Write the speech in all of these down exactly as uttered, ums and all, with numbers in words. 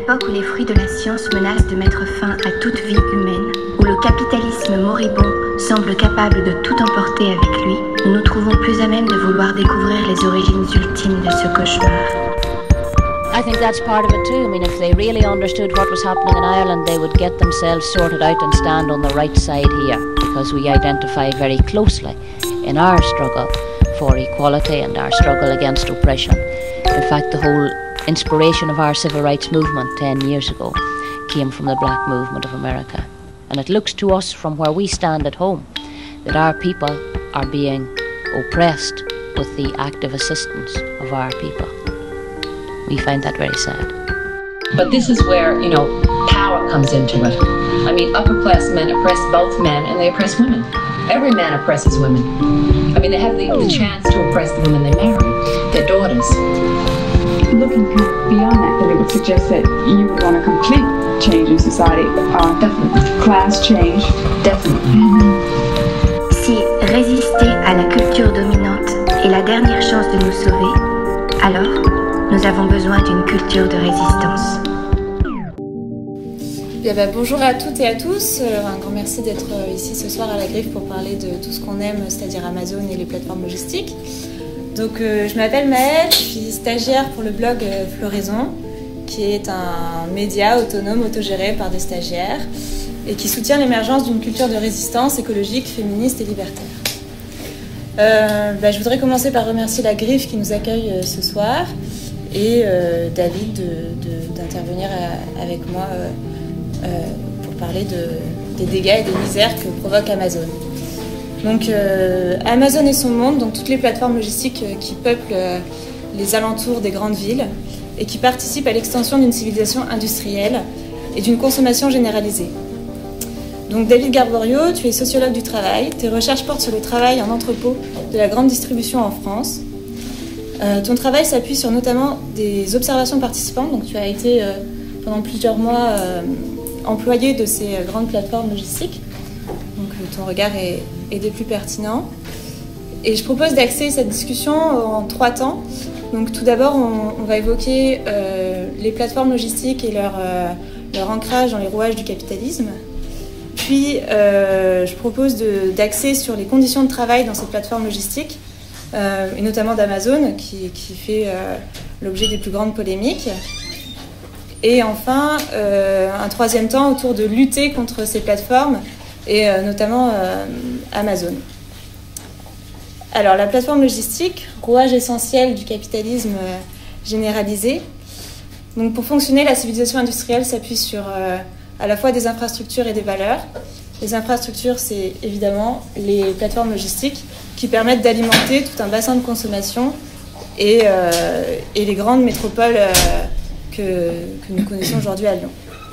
l'époque où les fruits de la science menacent de mettre fin à toute vie humaine, où le capitalisme moribond semble capable de tout emporter avec lui, nous nous trouvons plus à même de vouloir découvrir les origines ultimes de ce cauchemar. I think that's part of it too. I mean, if they really understood what was happening in Ireland, they would get themselves sorted out and stand on the right side here, because we identify very closely in our struggle for equality and our struggle against oppression. In fact, the whole inspiration of our civil rights movement ten years ago came from the black movement of America. And it looks to us from where we stand at home that our people are being oppressed with the active assistance of our people. We find that very sad. But this is where, you know, power comes into it. I mean, upper class men oppress both men and they oppress women. Every man oppresses women. I mean, they have the, the chance to oppress the women they marry, their daughters. Looking beyond that, then it would suggest that you would want a complete change in society. Uh, definitely. Class change. Definitely. Mm-hmm. Si résister à la culture dominante est la dernière chance de nous sauver, alors nous avons besoin d'une culture de résistance. Bien bah, bonjour à toutes et à tous, un grand merci d'être ici ce soir à la Griffe pour parler de tout ce qu'on aime, c'est-à-dire Amazon et les plateformes logistiques. Donc euh, je m'appelle Maëlle, je suis stagiaire pour le blog euh, Floraison, qui est un média autonome autogéré par des stagiaires et qui soutient l'émergence d'une culture de résistance écologique, féministe et libertaire. Euh, bah, je voudrais commencer par remercier la Griffe qui nous accueille euh, ce soir et euh, David d'intervenir avec moi euh, euh, pour parler de, des dégâts et des misères que provoque Amazon. Donc euh, Amazon et son monde, donc toutes les plateformes logistiques euh, qui peuplent euh, les alentours des grandes villes et qui participent à l'extension d'une civilisation industrielle et d'une consommation généralisée. Donc David Garborio, tu es sociologue du travail, tes recherches portent sur le travail en entrepôt de la grande distribution en France. Euh, ton travail s'appuie sur notamment des observations participantes, donc tu as été euh, pendant plusieurs mois euh, employé de ces euh, grandes plateformes logistiques, donc euh, ton regard est, est des plus pertinents. Et je propose d'axer cette discussion en trois temps. Donc tout d'abord, on, on va évoquer euh, les plateformes logistiques et leur, euh, leur ancrage dans les rouages du capitalisme. Puis euh, je propose d'axer sur les conditions de travail dans ces plateformes logistiques, Euh, et notamment d'Amazon, qui, qui fait euh, l'objet des plus grandes polémiques. Et enfin, euh, un troisième temps autour de lutter contre ces plateformes, et euh, notamment euh, Amazon. Alors, la plateforme logistique, rouage essentiel du capitalisme euh, généralisé. Donc, pour fonctionner, la civilisation industrielle s'appuie sur euh, à la fois des infrastructures et des valeurs. Les infrastructures, c'est évidemment les plateformes logistiques qui permettent d'alimenter tout un bassin de consommation et, euh, et les grandes métropoles euh, que, que nous connaissons aujourd'hui à Lyon.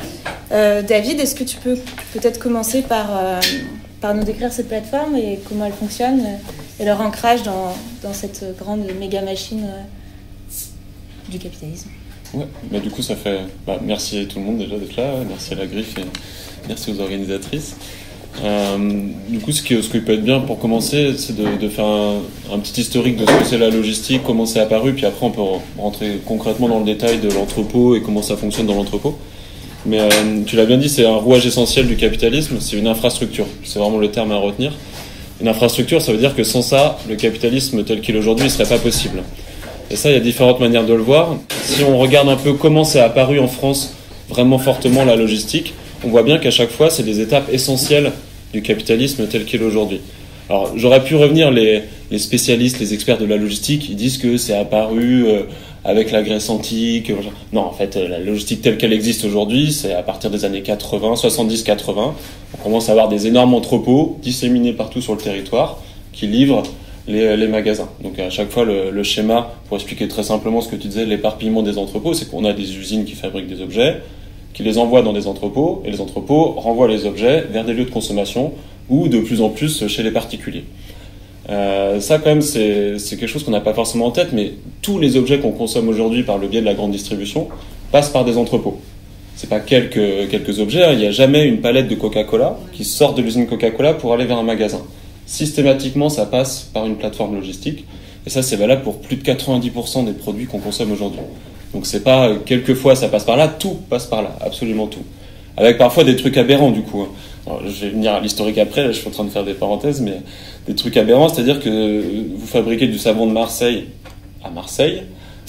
Euh, David, est-ce que tu peux peut-être commencer par, euh, par nous décrire cette plateforme et comment elle fonctionne et leur ancrage dans, dans cette grande méga machine euh, du capitalisme? Ouais, bah du coup ça fait... Bah, merci à tout le monde déjà d'être là, merci à la Griffe et merci aux organisatrices. Euh, du coup ce qui, ce qui peut être bien pour commencer, c'est de, de faire un, un petit historique de ce que c'est la logistique, comment c'est apparu, puis après on peut rentrer concrètement dans le détail de l'entrepôt et comment ça fonctionne dans l'entrepôt. Mais euh, tu l'as bien dit, c'est un rouage essentiel du capitalisme, c'est une infrastructure, c'est vraiment le terme à retenir. Une infrastructure, ça veut dire que sans ça, le capitalisme tel qu'il est aujourd'hui ne serait pas possible. Et ça, il y a différentes manières de le voir. Si on regarde un peu comment c'est apparu en France vraiment fortement la logistique, on voit bien qu'à chaque fois, c'est des étapes essentielles du capitalisme tel qu'il est aujourd'hui. Alors, j'aurais pu revenir, les, les spécialistes, les experts de la logistique, ils disent que c'est apparu euh, avec la Grèce antique. Non, en fait, la logistique telle qu'elle existe aujourd'hui, c'est à partir des années quatre-vingts, soixante-dix quatre-vingts. On commence à avoir des énormes entrepôts disséminés partout sur le territoire qui livrent Les, les magasins. Donc à chaque fois le, le schéma, pour expliquer très simplement ce que tu disais, l'éparpillement des entrepôts, c'est qu'on a des usines qui fabriquent des objets, qui les envoient dans des entrepôts, et les entrepôts renvoient les objets vers des lieux de consommation ou de plus en plus chez les particuliers. Euh, ça quand même c'est, c'est quelque chose qu'on n'a pas forcément en tête, mais tous les objets qu'on consomme aujourd'hui par le biais de la grande distribution passent par des entrepôts. C'est pas quelques, quelques objets, hein. Il n'y a jamais une palette de Coca-Cola qui sort de l'usine Coca-Cola pour aller vers un magasin. Systématiquement, ça passe par une plateforme logistique. Et ça, c'est valable pour plus de quatre-vingt-dix pour cent des produits qu'on consomme aujourd'hui. Donc c'est pas euh, quelquefois ça passe par là, tout passe par là, absolument tout. Avec parfois des trucs aberrants du coup. Alors, je vais venir à l'historique après, là, je suis en train de faire des parenthèses, mais des trucs aberrants, c'est-à-dire que vous fabriquez du savon de Marseille à Marseille,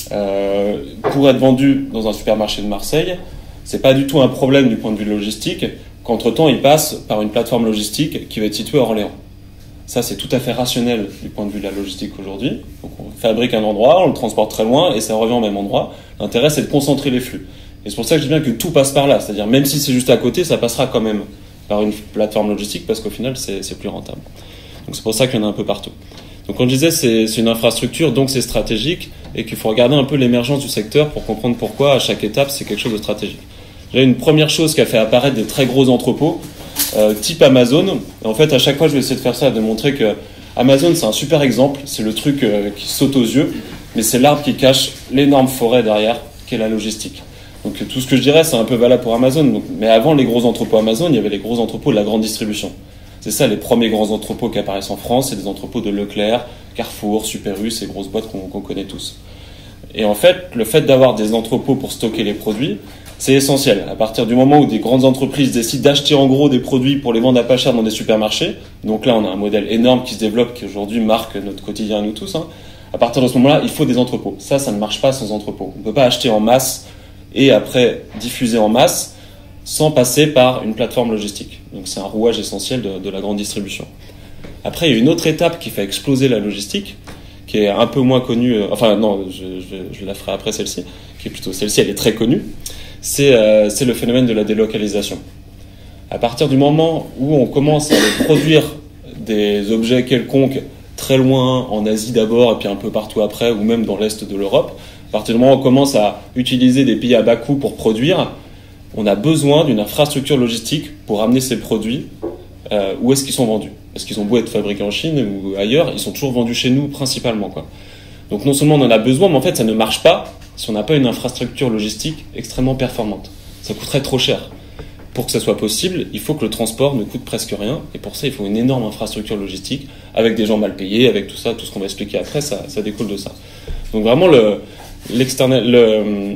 euh, pour être vendu dans un supermarché de Marseille, c'est pas du tout un problème du point de vue logistique, qu'entre-temps il passe par une plateforme logistique qui va être située à Orléans. Ça, c'est tout à fait rationnel du point de vue de la logistique aujourd'hui. Donc, on fabrique un endroit, on le transporte très loin et ça revient au même endroit. L'intérêt, c'est de concentrer les flux. Et c'est pour ça que je dis bien que tout passe par là. C'est-à-dire, même si c'est juste à côté, ça passera quand même par une plateforme logistique parce qu'au final, c'est, c'est plus rentable. Donc, c'est pour ça qu'il y en a un peu partout. Donc, on disait, c'est, c'est une infrastructure, donc c'est stratégique et qu'il faut regarder un peu l'émergence du secteur pour comprendre pourquoi, à chaque étape, c'est quelque chose de stratégique. J'ai une première chose qui a fait apparaître des très gros entrepôts, Euh, type Amazon. Et en fait, à chaque fois, je vais essayer de faire ça, de montrer que Amazon, c'est un super exemple. C'est le truc euh, qui saute aux yeux, mais c'est l'arbre qui cache l'énorme forêt derrière, qui est la logistique. Donc, tout ce que je dirais, c'est un peu valable pour Amazon. Donc, mais avant les gros entrepôts Amazon, il y avait les gros entrepôts de la grande distribution. C'est ça, les premiers grands entrepôts qui apparaissent en France, c'est des entrepôts de Leclerc, Carrefour, Super U, ces grosses boîtes qu'on, qu'on connaît tous. Et en fait, le fait d'avoir des entrepôts pour stocker les produits, c'est essentiel. À partir du moment où des grandes entreprises décident d'acheter en gros des produits pour les vendre à pas cher dans des supermarchés, donc là on a un modèle énorme qui se développe, qui aujourd'hui marque notre quotidien à nous tous, hein. À partir de ce moment-là, il faut des entrepôts. Ça, ça ne marche pas sans entrepôts. On ne peut pas acheter en masse et après diffuser en masse sans passer par une plateforme logistique. Donc c'est un rouage essentiel de, de la grande distribution. Après, il y a une autre étape qui fait exploser la logistique, qui est un peu moins connue, euh, enfin non, je, je, je la ferai après celle-ci, qui est plutôt celle-ci, elle est très connue. C'est, euh, c'est le phénomène de la délocalisation. À partir du moment où on commence à aller produire des objets quelconques très loin, en Asie d'abord, et puis un peu partout après, ou même dans l'Est de l'Europe, à partir du moment où on commence à utiliser des pays à bas coût pour produire, on a besoin d'une infrastructure logistique pour amener ces produits euh, où est-ce qu'ils sont vendus. Parce qu'ils ont beau être fabriqués en Chine ou ailleurs, ils sont toujours vendus chez nous principalement, quoi. Donc non seulement on en a besoin, mais en fait ça ne marche pas si on n'a pas une infrastructure logistique extrêmement performante. Ça coûterait trop cher. Pour que ça soit possible, il faut que le transport ne coûte presque rien, et pour ça il faut une énorme infrastructure logistique, avec des gens mal payés, avec tout ça, tout ce qu'on va expliquer après, ça, ça découle de ça. Donc vraiment le, l'external, le,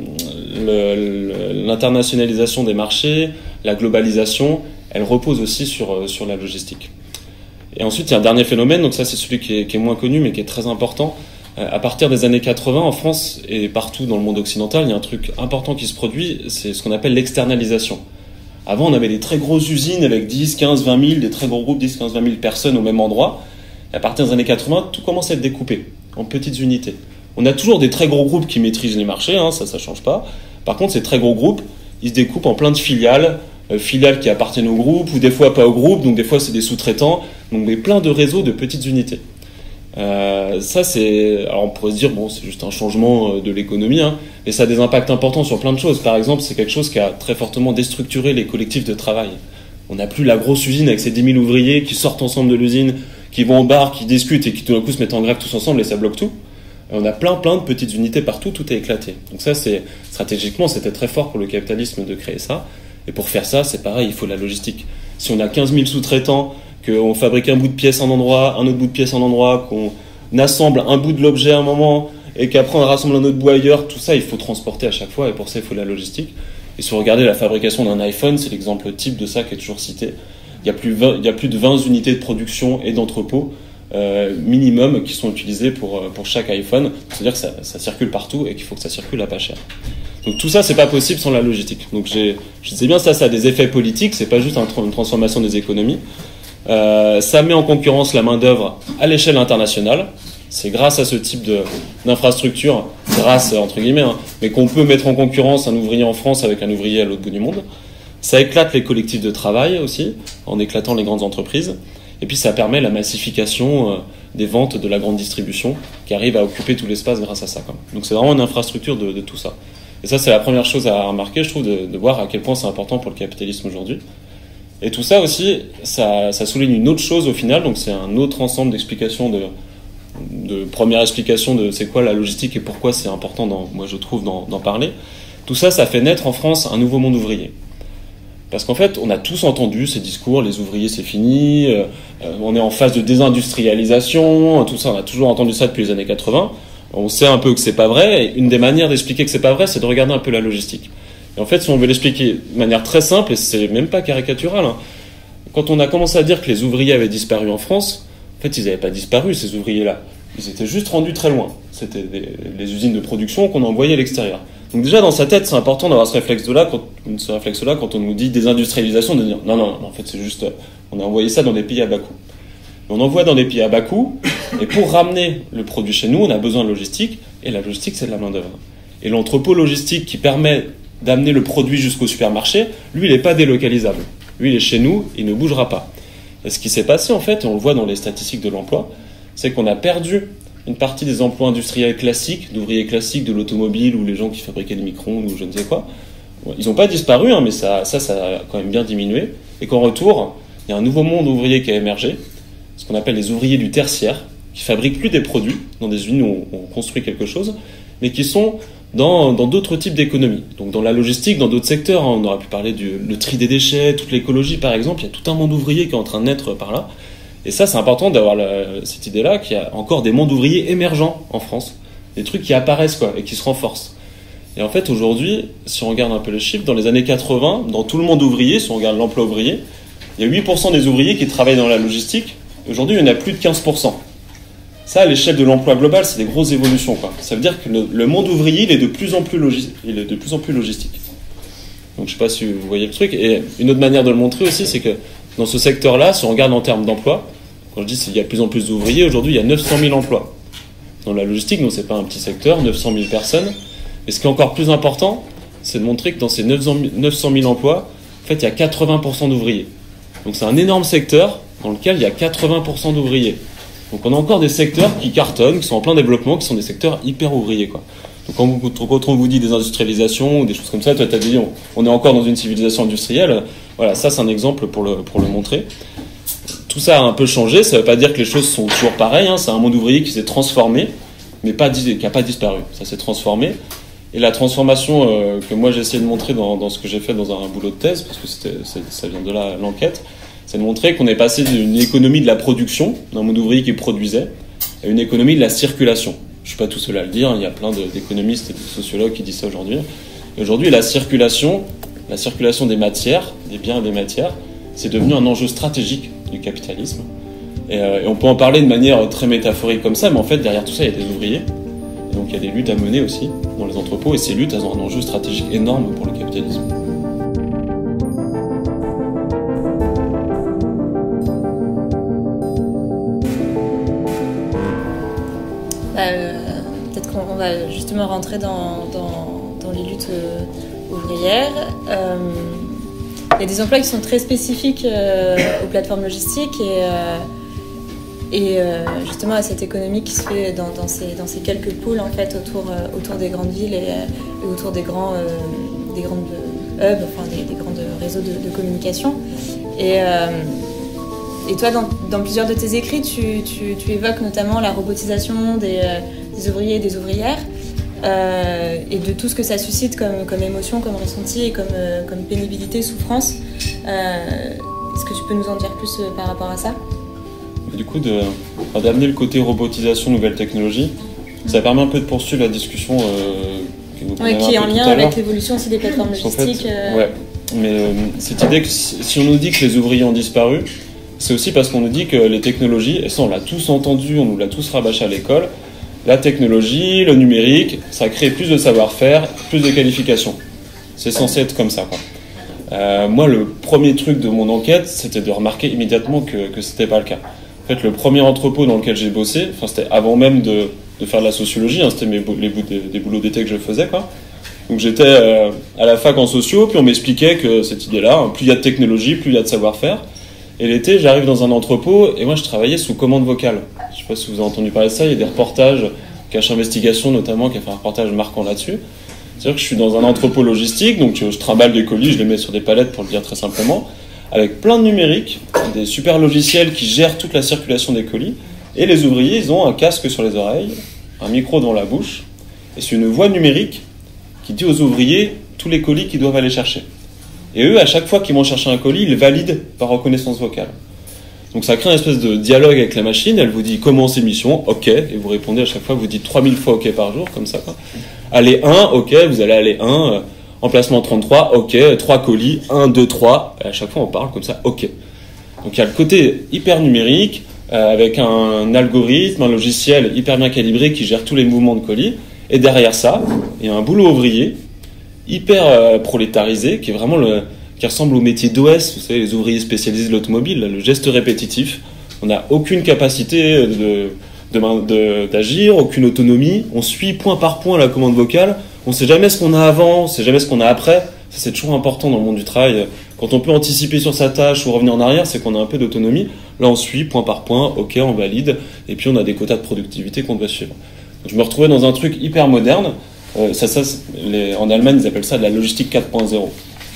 le, l'internationalisation des marchés, la globalisation, elle repose aussi sur, sur la logistique. Et ensuite il y a un dernier phénomène, donc ça c'est celui qui est, qui est moins connu mais qui est très important. À partir des années quatre-vingts, en France et partout dans le monde occidental, il y a un truc important qui se produit, c'est ce qu'on appelle l'externalisation. Avant, on avait des très grosses usines avec dix, quinze, vingt mille, des très gros groupes, dix, quinze, vingt mille personnes au même endroit. Et à partir des années quatre-vingts, tout commence à être découpé en petites unités. On a toujours des très gros groupes qui maîtrisent les marchés, hein, ça, ça change pas. Par contre, ces très gros groupes, ils se découpent en plein de filiales, euh, filiales qui appartiennent au groupe, ou des fois pas au groupe, donc des fois c'est des sous-traitants, donc des, plein de réseaux de petites unités. Euh, ça c'est, alors on pourrait se dire bon c'est juste un changement de l'économie, hein, mais ça a des impacts importants sur plein de choses. Par exemple, c'est quelque chose qui a très fortement déstructuré les collectifs de travail. On n'a plus la grosse usine avec ses dix mille ouvriers qui sortent ensemble de l'usine, qui vont au bar, qui discutent et qui tout d'un coup se mettent en grève tous ensemble et ça bloque tout. Et on a plein plein de petites unités partout, tout est éclaté. Donc ça c'est stratégiquement c'était très fort pour le capitalisme de créer ça. Et pour faire ça c'est pareil, il faut de la logistique. Si on a quinze mille sous-traitants, qu'on fabrique un bout de pièce à un endroit, un autre bout de pièce à un endroit, qu'on assemble un bout de l'objet à un moment et qu'après on rassemble un autre bout ailleurs, tout ça il faut transporter à chaque fois et pour ça il faut de la logistique. Et si vous regardez la fabrication d'un iPhone, c'est l'exemple type de ça qui est toujours cité. Il y a plus, vingt, il y a plus de vingt unités de production et d'entrepôt euh, minimum qui sont utilisées pour, pour chaque iPhone. C'est-à-dire que ça, ça circule partout et qu'il faut que ça circule à pas cher. Donc tout ça c'est pas possible sans la logistique. Donc j'ai, je disais bien ça, ça a des effets politiques, c'est pas juste un, une transformation des économies. Euh, ça met en concurrence la main-d'œuvre à l'échelle internationale. C'est grâce à ce type de, d'infrastructure, grâce entre guillemets, hein, mais qu'on peut mettre en concurrence un ouvrier en France avec un ouvrier à l'autre bout du monde. Ça éclate les collectifs de travail aussi, en éclatant les grandes entreprises. Et puis ça permet la massification euh, des ventes de la grande distribution qui arrive à occuper tout l'espace grâce à ça, quoi. Donc c'est vraiment une infrastructure de, de tout ça. Et ça c'est la première chose à remarquer, je trouve, de, de voir à quel point c'est important pour le capitalisme aujourd'hui. Et tout ça aussi, ça, ça souligne une autre chose au final, donc c'est un autre ensemble d'explications, de, de première explication de c'est quoi la logistique et pourquoi c'est important, dans, moi je trouve, d'en, d'en parler. Tout ça, ça fait naître en France un nouveau monde ouvrier. Parce qu'en fait, on a tous entendu ces discours, les ouvriers c'est fini, euh, on est en phase de désindustrialisation, tout ça, on a toujours entendu ça depuis les années quatre-vingts. On sait un peu que c'est pas vrai, et une des manières d'expliquer que c'est pas vrai, c'est de regarder un peu la logistique. Et en fait, si on veut l'expliquer de manière très simple, et c'est même pas caricatural, hein, quand on a commencé à dire que les ouvriers avaient disparu en France, en fait, ils n'avaient pas disparu, ces ouvriers-là. Ils étaient juste rendus très loin. C'était des, les usines de production qu'on envoyait à l'extérieur. Donc déjà, dans sa tête, c'est important d'avoir ce réflexe-là quand, ce réflexe-là quand on nous dit désindustrialisation, de dire non, non, non, en fait, c'est juste, on a envoyé ça dans des pays à bas coût. On envoie dans des pays à bas coût, et pour ramener le produit chez nous, on a besoin de logistique, et la logistique, c'est de la main-d'œuvre. Et l'entrepôt logistique qui permet d'amener le produit jusqu'au supermarché, lui, il n'est pas délocalisable. Lui, il est chez nous, il ne bougera pas. Et ce qui s'est passé, en fait, et on le voit dans les statistiques de l'emploi, c'est qu'on a perdu une partie des emplois industriels classiques, d'ouvriers classiques de l'automobile ou les gens qui fabriquaient des micro-ondes ou je ne sais quoi. Ils n'ont pas disparu, hein, mais ça, ça, ça a quand même bien diminué. Et qu'en retour, il y a un nouveau monde ouvrier qui a émergé, ce qu'on appelle les ouvriers du tertiaire, qui fabriquent plus des produits dans des usines où on, on construit quelque chose, mais qui sont dans, dans d'autres types d'économies. Donc dans la logistique, dans d'autres secteurs, hein, on aurait pu parler du le tri des déchets, toute l'écologie par exemple, il y a tout un monde ouvrier qui est en train de naître par là. Et ça, c'est important d'avoir la, cette idée-là, qu'il y a encore des mondes ouvriers émergents en France, des trucs qui apparaissent quoi, et qui se renforcent. Et en fait, aujourd'hui, si on regarde un peu les chiffres, dans les années quatre-vingts, dans tout le monde ouvrier, si on regarde l'emploi ouvrier, il y a huit pour cent des ouvriers qui travaillent dans la logistique. Aujourd'hui, il y en a plus de quinze pour cent. Ça, à l'échelle de l'emploi global, c'est des grosses évolutions, quoi. Ça veut dire que le, le monde ouvrier, il est de plus en plus logis, il est de plus en plus logistique. Donc, je ne sais pas si vous voyez le truc. Et une autre manière de le montrer aussi, c'est que dans ce secteur-là, si on regarde en termes d'emploi, quand je dis qu'il y a de plus en plus d'ouvriers, aujourd'hui, il y a neuf cent mille emplois. Dans la logistique, donc c'est pas un petit secteur, neuf cent mille personnes. Et ce qui est encore plus important, c'est de montrer que dans ces neuf cent mille emplois, en fait, il y a quatre-vingts pour cent d'ouvriers. Donc c'est un énorme secteur dans lequel il y a quatre-vingts pour cent d'ouvriers. Donc on a encore des secteurs qui cartonnent, qui sont en plein développement, qui sont des secteurs hyper ouvriers, quoi. Donc quand, vous, quand on vous dit désindustrialisation ou des choses comme ça, toi tu as dit on, on est encore dans une civilisation industrielle. Voilà, ça c'est un exemple pour le, pour le montrer. Tout ça a un peu changé, ça ne veut pas dire que les choses sont toujours pareilles, hein. C'est un monde ouvrier qui s'est transformé, mais pas, qui n'a pas disparu. Ça s'est transformé. Et la transformation euh, que moi j'ai essayé de montrer dans, dans ce que j'ai fait dans un, un boulot de thèse, parce que c'était, ça vient de là l'enquête, c'est de montrer qu'on est passé d'une économie de la production, d'un monde ouvrier qui produisait, à une économie de la circulation. Je ne suis pas tout seul à le dire, il y a plein de, d'économistes et de sociologues qui disent ça aujourd'hui. Et aujourd'hui, la circulation, la circulation des matières, des biens et des matières, c'est devenu un enjeu stratégique du capitalisme. Et, euh, et on peut en parler de manière très métaphorique comme ça, mais en fait, derrière tout ça, il y a des ouvriers. Et donc il y a des luttes à mener aussi dans les entrepôts, et ces luttes, elles ont un enjeu stratégique énorme pour le capitalisme. Euh, peut-être qu'on va justement rentrer dans, dans, dans les luttes euh, ouvrières. Euh, il y a des emplois qui sont très spécifiques euh, aux plateformes logistiques et, euh, et euh, justement à cette économie qui se fait dans, dans, ces, dans ces quelques pôles en fait, autour, euh, autour des grandes villes et, et autour des grands euh, des grandes hubs, enfin des, des grands réseaux de, de communication. Et, euh, Et toi, dans, dans plusieurs de tes écrits, tu, tu, tu évoques notamment la robotisation des, des ouvriers et des ouvrières euh, et de tout ce que ça suscite comme, comme émotion, comme ressenti et comme, comme pénibilité, souffrance. Euh, est-ce que tu peux nous en dire plus euh, par rapport à ça ? Du coup, de, enfin, d'amener le côté robotisation, nouvelle technologie, ça permet un peu de poursuivre la discussion euh, que vous ouais, qui est en lien avec l'évolution aussi des plateformes logistiques. En fait, euh... Ouais, mais euh, cette idée que si, si on nous dit que les ouvriers ont disparu, c'est aussi parce qu'on nous dit que les technologies, et ça on l'a tous entendu, on nous l'a tous rabâché à l'école, la technologie, le numérique, ça crée plus de savoir-faire, plus de qualifications. C'est censé être comme ça, quoi. Euh, moi, le premier truc de mon enquête, c'était de remarquer immédiatement que, que c'était pas le cas. En fait, le premier entrepôt dans lequel j'ai bossé, enfin c'était avant même de, de faire de la sociologie, hein, c'était mes, les bouts des, des boulots d'été que je faisais, quoi. Donc j'étais euh, à la fac en socio, puis on m'expliquait que cette idée-là, hein, plus il y a de technologie, plus il y a de savoir-faire. Et l'été, j'arrive dans un entrepôt et moi, je travaillais sous commande vocale. Je ne sais pas si vous avez entendu parler de ça. Il y a des reportages, Cache Investigation notamment, qui a fait un reportage marquant là-dessus. C'est-à-dire que je suis dans un entrepôt logistique, donc je trimballe des colis, je les mets sur des palettes pour le dire très simplement, avec plein de numériques, des super logiciels qui gèrent toute la circulation des colis. Et les ouvriers, ils ont un casque sur les oreilles, un micro dans la bouche, et c'est une voix numérique qui dit aux ouvriers tous les colis qu'ils doivent aller chercher. Et eux, à chaque fois qu'ils vont chercher un colis, ils valident par reconnaissance vocale. Donc ça crée une espèce de dialogue avec la machine, elle vous dit commencez mission, ok, et vous répondez à chaque fois, vous dites trois mille fois ok par jour, comme ça quoi. Allez un, ok, vous allez aller un, euh, emplacement trente-trois, ok, trois colis, un, deux, trois, et à chaque fois on parle comme ça, ok. Donc il y a le côté hyper numérique, euh, avec un algorithme, un logiciel hyper bien calibré qui gère tous les mouvements de colis, et derrière ça, il y a un boulot ouvrier, hyper euh, prolétarisé, qui est vraiment le... qui ressemble au métier d'O S, vous savez, les ouvriers spécialisés de l'automobile, le geste répétitif. On n'a aucune capacité de, de, de, d'agir, aucune autonomie. On suit point par point la commande vocale. On ne sait jamais ce qu'on a avant, on ne sait jamais ce qu'on a après. Ça, c'est toujours important dans le monde du travail. Quand on peut anticiper sur sa tâche ou revenir en arrière, c'est qu'on a un peu d'autonomie. Là, on suit point par point, ok, on valide, et puis on a des quotas de productivité qu'on doit suivre. Donc, je me retrouvais dans un truc hyper moderne. Euh, ça, ça, les, en Allemagne, ils appellent ça de la logistique quatre point zéro.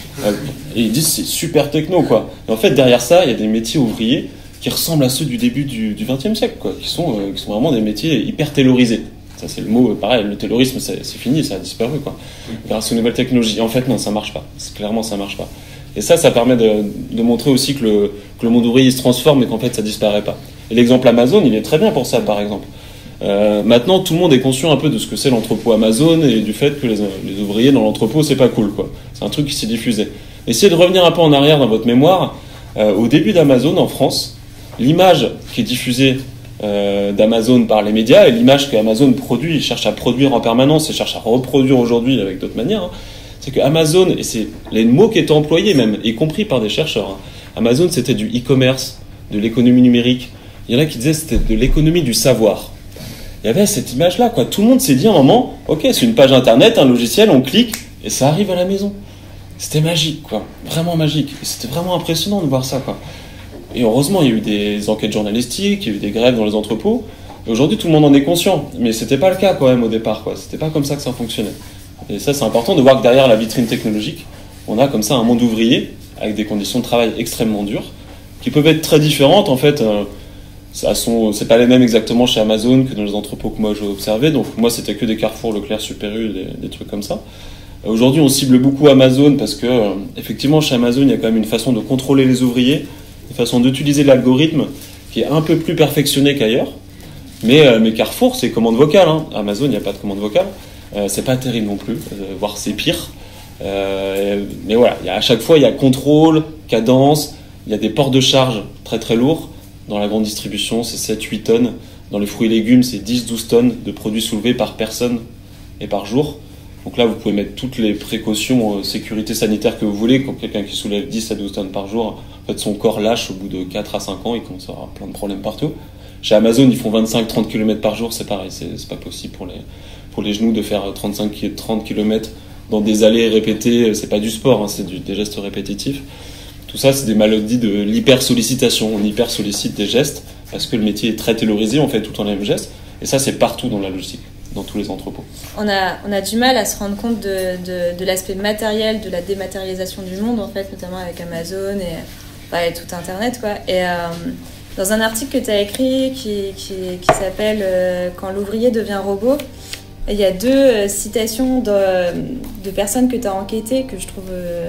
Et ils disent c'est super techno quoi. Et en fait derrière ça il y a des métiers ouvriers qui ressemblent à ceux du début du vingtième siècle quoi, qui sont, euh, qui sont vraiment des métiers hyper taylorisés. Ça c'est le mot, pareil, le taylorisme c'est, c'est fini, ça a disparu quoi, grâce aux nouvelles technologies. Et en fait non, ça marche pas, c'est, clairement ça marche pas. Et ça, ça permet de, de montrer aussi que le, que le monde ouvrier se transforme et qu'en fait ça disparaît pas. Et l'exemple Amazon, il est très bien pour ça par exemple. Euh, maintenant, tout le monde est conscient un peu de ce que c'est l'entrepôt Amazon et du fait que les, les ouvriers dans l'entrepôt, c'est pas cool, quoi. C'est un truc qui s'est diffusé. Essayez de revenir un peu en arrière dans votre mémoire. Euh, au début d'Amazon en France, l'image qui est diffusée euh, d'Amazon par les médias et l'image qu'Amazon produit, il cherche à produire en permanence et cherche à reproduire aujourd'hui avec d'autres manières, hein, c'est que Amazon, et c'est les mots qui étaient employés même, y compris par des chercheurs, hein, Amazon c'était du e-commerce, de l'économie numérique. Il y en a qui disaient que c'était de l'économie du savoir. Il y avait cette image-là, quoi. Tout le monde s'est dit à un moment, ok, c'est une page internet, un logiciel, on clique, et ça arrive à la maison. C'était magique, quoi. Vraiment magique. Et c'était vraiment impressionnant de voir ça, quoi. Et heureusement, il y a eu des enquêtes journalistiques, il y a eu des grèves dans les entrepôts. Et aujourd'hui, tout le monde en est conscient. Mais c'était pas le cas, quand même, au départ, quoi. C'était pas comme ça que ça fonctionnait. Et ça, c'est important de voir que derrière la vitrine technologique, on a comme ça un monde ouvrier, avec des conditions de travail extrêmement dures, qui peuvent être très différentes, en fait. Euh, Ça sont, c'est pas les mêmes exactement chez Amazon que dans les entrepôts que moi j'ai observé. Donc moi c'était que des Carrefour, Leclerc, Super U, des, des trucs comme ça. Aujourd'hui on cible beaucoup Amazon parce que euh, effectivement chez Amazon il y a quand même une façon de contrôler les ouvriers, une façon d'utiliser l'algorithme qui est un peu plus perfectionnée qu'ailleurs. Mais, euh, mais Carrefour c'est commande vocale. Hein. Amazon il n'y a pas de commande vocale. Euh, c'est pas terrible non plus, euh, voire c'est pire. Euh, mais voilà, il y a, à chaque fois il y a contrôle, cadence, il y a des ports de charge très très lourds. Dans la grande distribution, c'est sept à huit tonnes. Dans les fruits et légumes, c'est dix à douze tonnes de produits soulevés par personne et par jour. Donc là, vous pouvez mettre toutes les précautions euh, sécurité sanitaire que vous voulez. Quand quelqu'un qui soulève dix à douze tonnes par jour, en fait, son corps lâche au bout de quatre à cinq ans. Il commence à avoir plein de problèmes partout. Chez Amazon, ils font vingt-cinq à trente kilomètres par jour. C'est pareil, c'est, c'est pas possible pour les, pour les genoux de faire trente-cinq à trente kilomètres dans des allées répétées. C'est pas du sport, hein, c'est du, des gestes répétitifs. Tout ça, c'est des maladies de l'hypersollicitation. On hyper-sollicite des gestes parce que le métier est très taylorisé, on fait tout le temps les mêmes gestes. Et ça, c'est partout dans la logistique, dans tous les entrepôts. On a, on a du mal à se rendre compte de, de, de l'aspect matériel, de la dématérialisation du monde, en fait, notamment avec Amazon et, bah, et tout Internet, quoi. Et euh, dans un article que tu as écrit qui, qui, qui s'appelle euh, « Quand l'ouvrier devient robot », il y a deux euh, citations de, de personnes que tu as enquêtées que je trouve... Euh,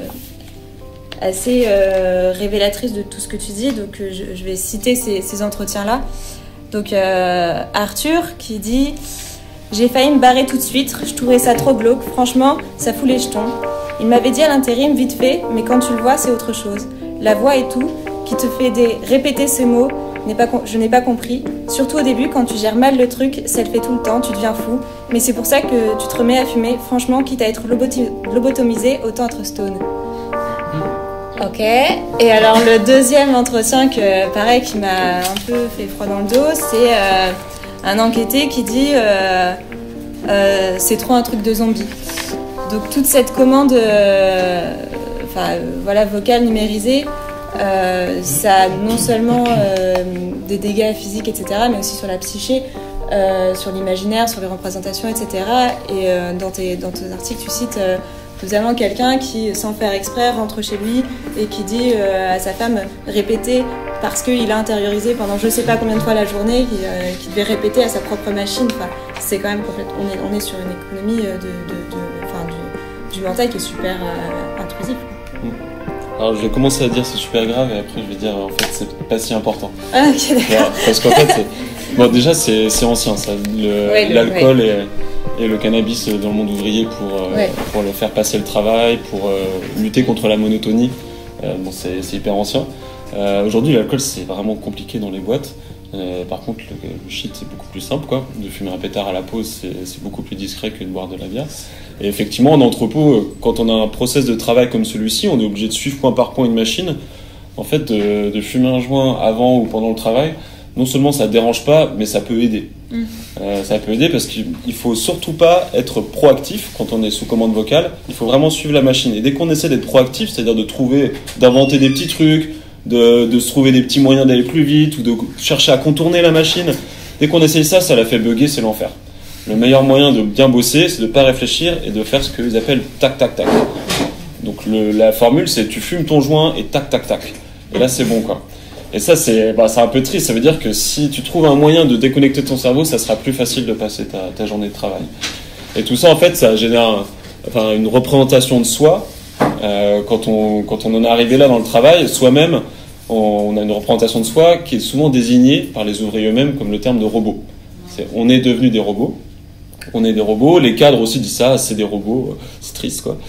assez euh, révélatrice de tout ce que tu dis, donc euh, je, je vais citer ces, ces entretiens-là. Donc euh, Arthur qui dit « J'ai failli me barrer tout de suite, je trouvais ça trop glauque, franchement, ça fout les jetons. Il m'avait dit à l'intérim, vite fait, mais quand tu le vois, c'est autre chose. La voix et tout, qui te fait des... répéter ces mots, n'est pas, je n'ai pas compris. Surtout au début, quand tu gères mal le truc, ça le fait tout le temps, tu deviens fou. Mais c'est pour ça que tu te remets à fumer, franchement, quitte à être loboti- lobotomisé, autant être stone. » Ok, et alors le deuxième entretien, que, pareil, qui m'a un peu fait froid dans le dos, c'est euh, un enquêté qui dit euh, euh, c'est trop un truc de zombie. Donc toute cette commande euh, enfin, euh, voilà, vocale numérisée, euh, ça a non seulement euh, des dégâts physiques, et cetera, mais aussi sur la psyché, euh, sur l'imaginaire, sur les représentations, et cetera. Et euh, dans, tes, dans tes articles, tu cites... Euh, notamment quelqu'un qui, sans faire exprès, rentre chez lui et qui dit euh, à sa femme répéter parce qu'il a intériorisé pendant je sais pas combien de fois la journée, qui, euh, qui devait répéter à sa propre machine. Enfin, c'est quand même complètement. On est, on est sur une économie de, de, de, enfin, du, du mental qui est super euh, intrusif. Alors je vais commencer à dire c'est super grave et après je vais dire en fait c'est pas si important. Ah, ok, d'accord. Parce qu'en fait, c'est... bon déjà c'est, c'est ancien ça, le, ouais, le, l'alcool ouais. et, et le cannabis dans le monde ouvrier pour, euh, ouais. pour le faire passer le travail, pour euh, lutter contre la monotonie. Euh, bon c'est, c'est hyper ancien. Euh, aujourd'hui l'alcool c'est vraiment compliqué dans les boîtes. Euh, par contre le, le shit c'est beaucoup plus simple quoi. De fumer un pétard à la pause c'est, c'est beaucoup plus discret que de boire de la bière. Et effectivement, en entrepôt, quand on a un process de travail comme celui-ci, on est obligé de suivre point par point une machine. En fait, de, de fumer un joint avant ou pendant le travail, non seulement ça ne dérange pas, mais ça peut aider. Mmh. Euh, ça peut aider parce qu'il ne faut surtout pas être proactif quand on est sous commande vocale. Il faut vraiment suivre la machine. Et dès qu'on essaie d'être proactif, c'est-à-dire de trouver, d'inventer des petits trucs, de, de se trouver des petits moyens d'aller plus vite ou de chercher à contourner la machine, dès qu'on essaye ça, ça la fait bugger, c'est l'enfer. Le meilleur moyen de bien bosser, c'est de ne pas réfléchir et de faire ce qu'ils appellent tac, tac, tac. Donc le, la formule, c'est tu fumes ton joint et tac, tac, tac. Et là, c'est bon, quoi. Et ça, c'est, bah, c'est un peu triste. Ça veut dire que si tu trouves un moyen de déconnecter ton cerveau, ça sera plus facile de passer ta, ta journée de travail. Et tout ça, en fait, ça génère un, enfin, une représentation de soi. Euh, quand, on, quand on en est arrivé là dans le travail, soi-même, on, on a une représentation de soi qui est souvent désignée par les ouvriers eux-mêmes comme le terme de robot. C'est, on est devenus des robots. On est des robots, les cadres aussi disent ça, c'est des robots, c'est triste quoi.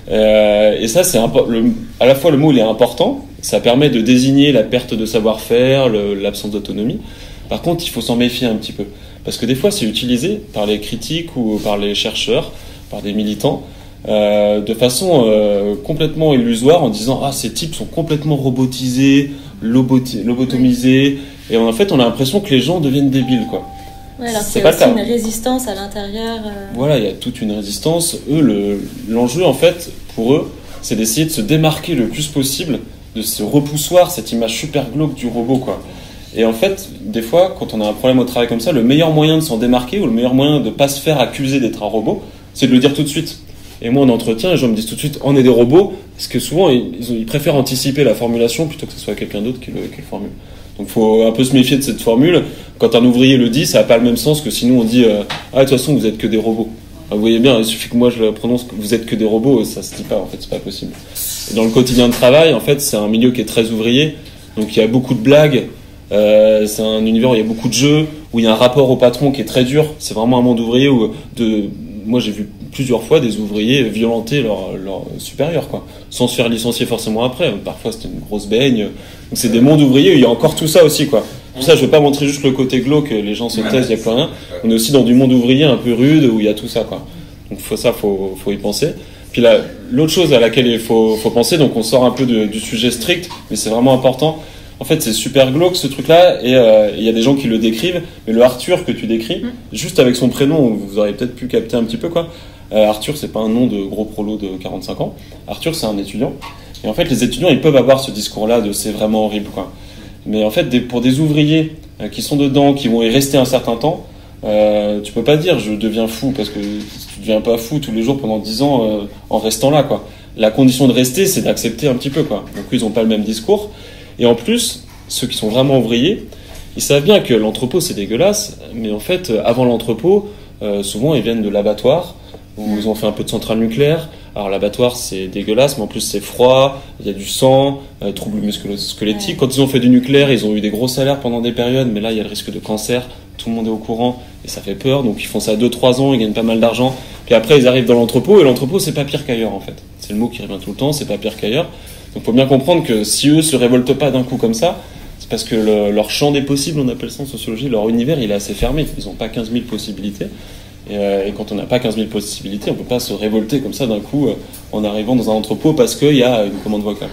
Euh, et ça, c'est impo- le, à la fois le mot il est important, ça permet de désigner la perte de savoir-faire, le, l'absence d'autonomie. Par contre, il faut s'en méfier un petit peu, parce que des fois, c'est utilisé par les critiques ou par les chercheurs, par des militants, euh, de façon euh, complètement illusoire, en disant ah ces types sont complètement robotisés, loboti- lobotomisés, et en fait, on a l'impression que les gens deviennent débiles quoi. Ouais, alors qu'il y a aussi une résistance à l'intérieur. Euh... Voilà, il y a toute une résistance. Eux, le, l'enjeu, en fait, pour eux, c'est d'essayer de se démarquer le plus possible de ce repoussoir, cette image super glauque du robot, quoi. Et en fait, des fois, quand on a un problème au travail comme ça, le meilleur moyen de s'en démarquer, ou le meilleur moyen de ne pas se faire accuser d'être un robot, c'est de le dire tout de suite. Et moi, en entretien, les gens me disent tout de suite, on est des robots, parce que souvent, ils, ils préfèrent anticiper la formulation plutôt que ce soit quelqu'un d'autre qui le, qui le formule. Donc il faut un peu se méfier de cette formule. Quand un ouvrier le dit, ça n'a pas le même sens que sinon on dit euh, « Ah, de toute façon, vous êtes que des robots ». Vous voyez bien, il suffit que moi je le prononce « Vous êtes que des robots », ça se dit pas, en fait, c'est pas possible. Et dans le quotidien de travail, en fait, c'est un milieu qui est très ouvrier, donc il y a beaucoup de blagues, euh, c'est un univers où il y a beaucoup de jeux, où il y a un rapport au patron qui est très dur. C'est vraiment un monde ouvrier où de... moi j'ai vu plusieurs fois des ouvriers violenter leurs leur supérieurs, quoi, sans se faire licencier forcément après. Parfois c'était une grosse baigne. Donc c'est des mondes ouvriers où il y a encore tout ça aussi, quoi. Pour ça, je veux pas montrer juste le côté glauque, les gens se taisent, il n'y a plus rien. On est aussi dans du monde ouvrier un peu rude où il y a tout ça, quoi. Donc faut ça, faut, faut y penser. Puis là, l'autre chose à laquelle il faut, faut penser, donc on sort un peu de, du sujet strict, mais c'est vraiment important. En fait, c'est super glauque ce truc-là, et il euh, y a des gens qui le décrivent, mais le Arthur que tu décris, mmh. juste avec son prénom, vous auriez peut-être pu capter un petit peu, quoi. Euh, Arthur, c'est pas un nom de gros prolo de quarante-cinq ans. Arthur, c'est un étudiant. Et en fait, les étudiants, ils peuvent avoir ce discours-là de c'est vraiment horrible, quoi. Mais en fait, des, pour des ouvriers euh, qui sont dedans, qui vont y rester un certain temps, euh, tu peux pas dire je deviens fou, parce que tu deviens pas fou tous les jours pendant dix ans euh, en restant là, quoi. La condition de rester, c'est d'accepter un petit peu, quoi. Donc ils ont pas le même discours. Et en plus, ceux qui sont vraiment ouvriers, ils savent bien que l'entrepôt c'est dégueulasse, mais en fait, avant l'entrepôt, euh, souvent ils viennent de l'abattoir, où ils ont fait un peu de centrale nucléaire. Alors l'abattoir c'est dégueulasse, mais en plus c'est froid, il y a du sang, euh, troubles musculo-squelettiques. Ouais. Quand ils ont fait du nucléaire, ils ont eu des gros salaires pendant des périodes, mais là il y a le risque de cancer, tout le monde est au courant, et ça fait peur, donc ils font ça deux trois ans, ils gagnent pas mal d'argent, puis après ils arrivent dans l'entrepôt, et l'entrepôt c'est pas pire qu'ailleurs en fait. C'est le mot qui revient tout le temps, c'est pas pire qu'ailleurs. Donc il faut bien comprendre que si eux se révoltent pas d'un coup comme ça, c'est parce que le, leur champ des possibles, on appelle ça en sociologie, leur univers il est assez fermé, ils n'ont pas quinze mille possibilités. Et, euh, et quand on n'a pas quinze mille possibilités, on ne peut pas se révolter comme ça d'un coup euh, en arrivant dans un entrepôt parce qu'il y a une commande vocale.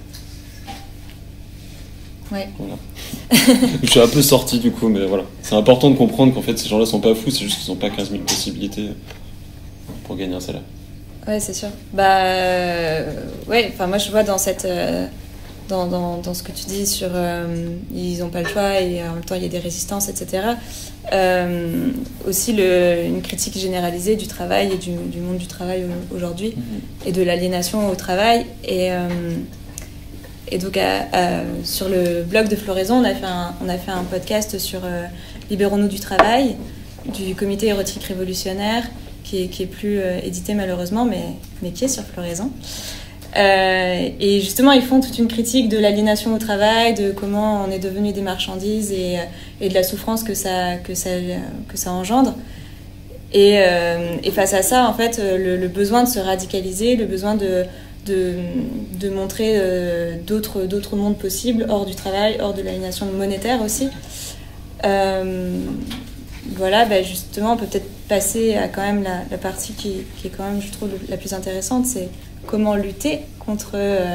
Ouais. Voilà. Je suis un peu sorti du coup, mais voilà. C'est important de comprendre qu'en fait ces gens-là sont pas fous, c'est juste qu'ils n'ont pas quinze mille possibilités pour gagner un salaire. Ouais, c'est sûr. Bah, euh, ouais, enfin moi je vois dans cette... Euh... Dans, dans, dans ce que tu dis sur euh, ils n'ont pas le choix et en même temps il y a des résistances, et cetera. Euh, aussi le, une critique généralisée du travail et du, du monde du travail aujourd'hui mmh. et de l'aliénation au travail. Et, euh, et donc à, à, sur le blog de Floraison, on a fait un, on a fait un podcast sur euh, Libérons-nous du travail, du comité érotique révolutionnaire, qui est, qui est plus euh, édité malheureusement, mais, mais qui est sur Floraison. Euh, et justement, ils font toute une critique de l'aliénation au travail, de comment on est devenu des marchandises et, et de la souffrance que ça, que ça, que ça engendre. Et, euh, et face à ça, en fait, le, le besoin de se radicaliser, le besoin de, de, de montrer euh, d'autres, d'autres mondes possibles, hors du travail, hors de l'aliénation monétaire aussi. Euh, voilà, bah justement, on peut peut-être passer à quand même la, la partie qui, qui est quand même, je trouve, la plus intéressante, c'est comment lutter contre euh,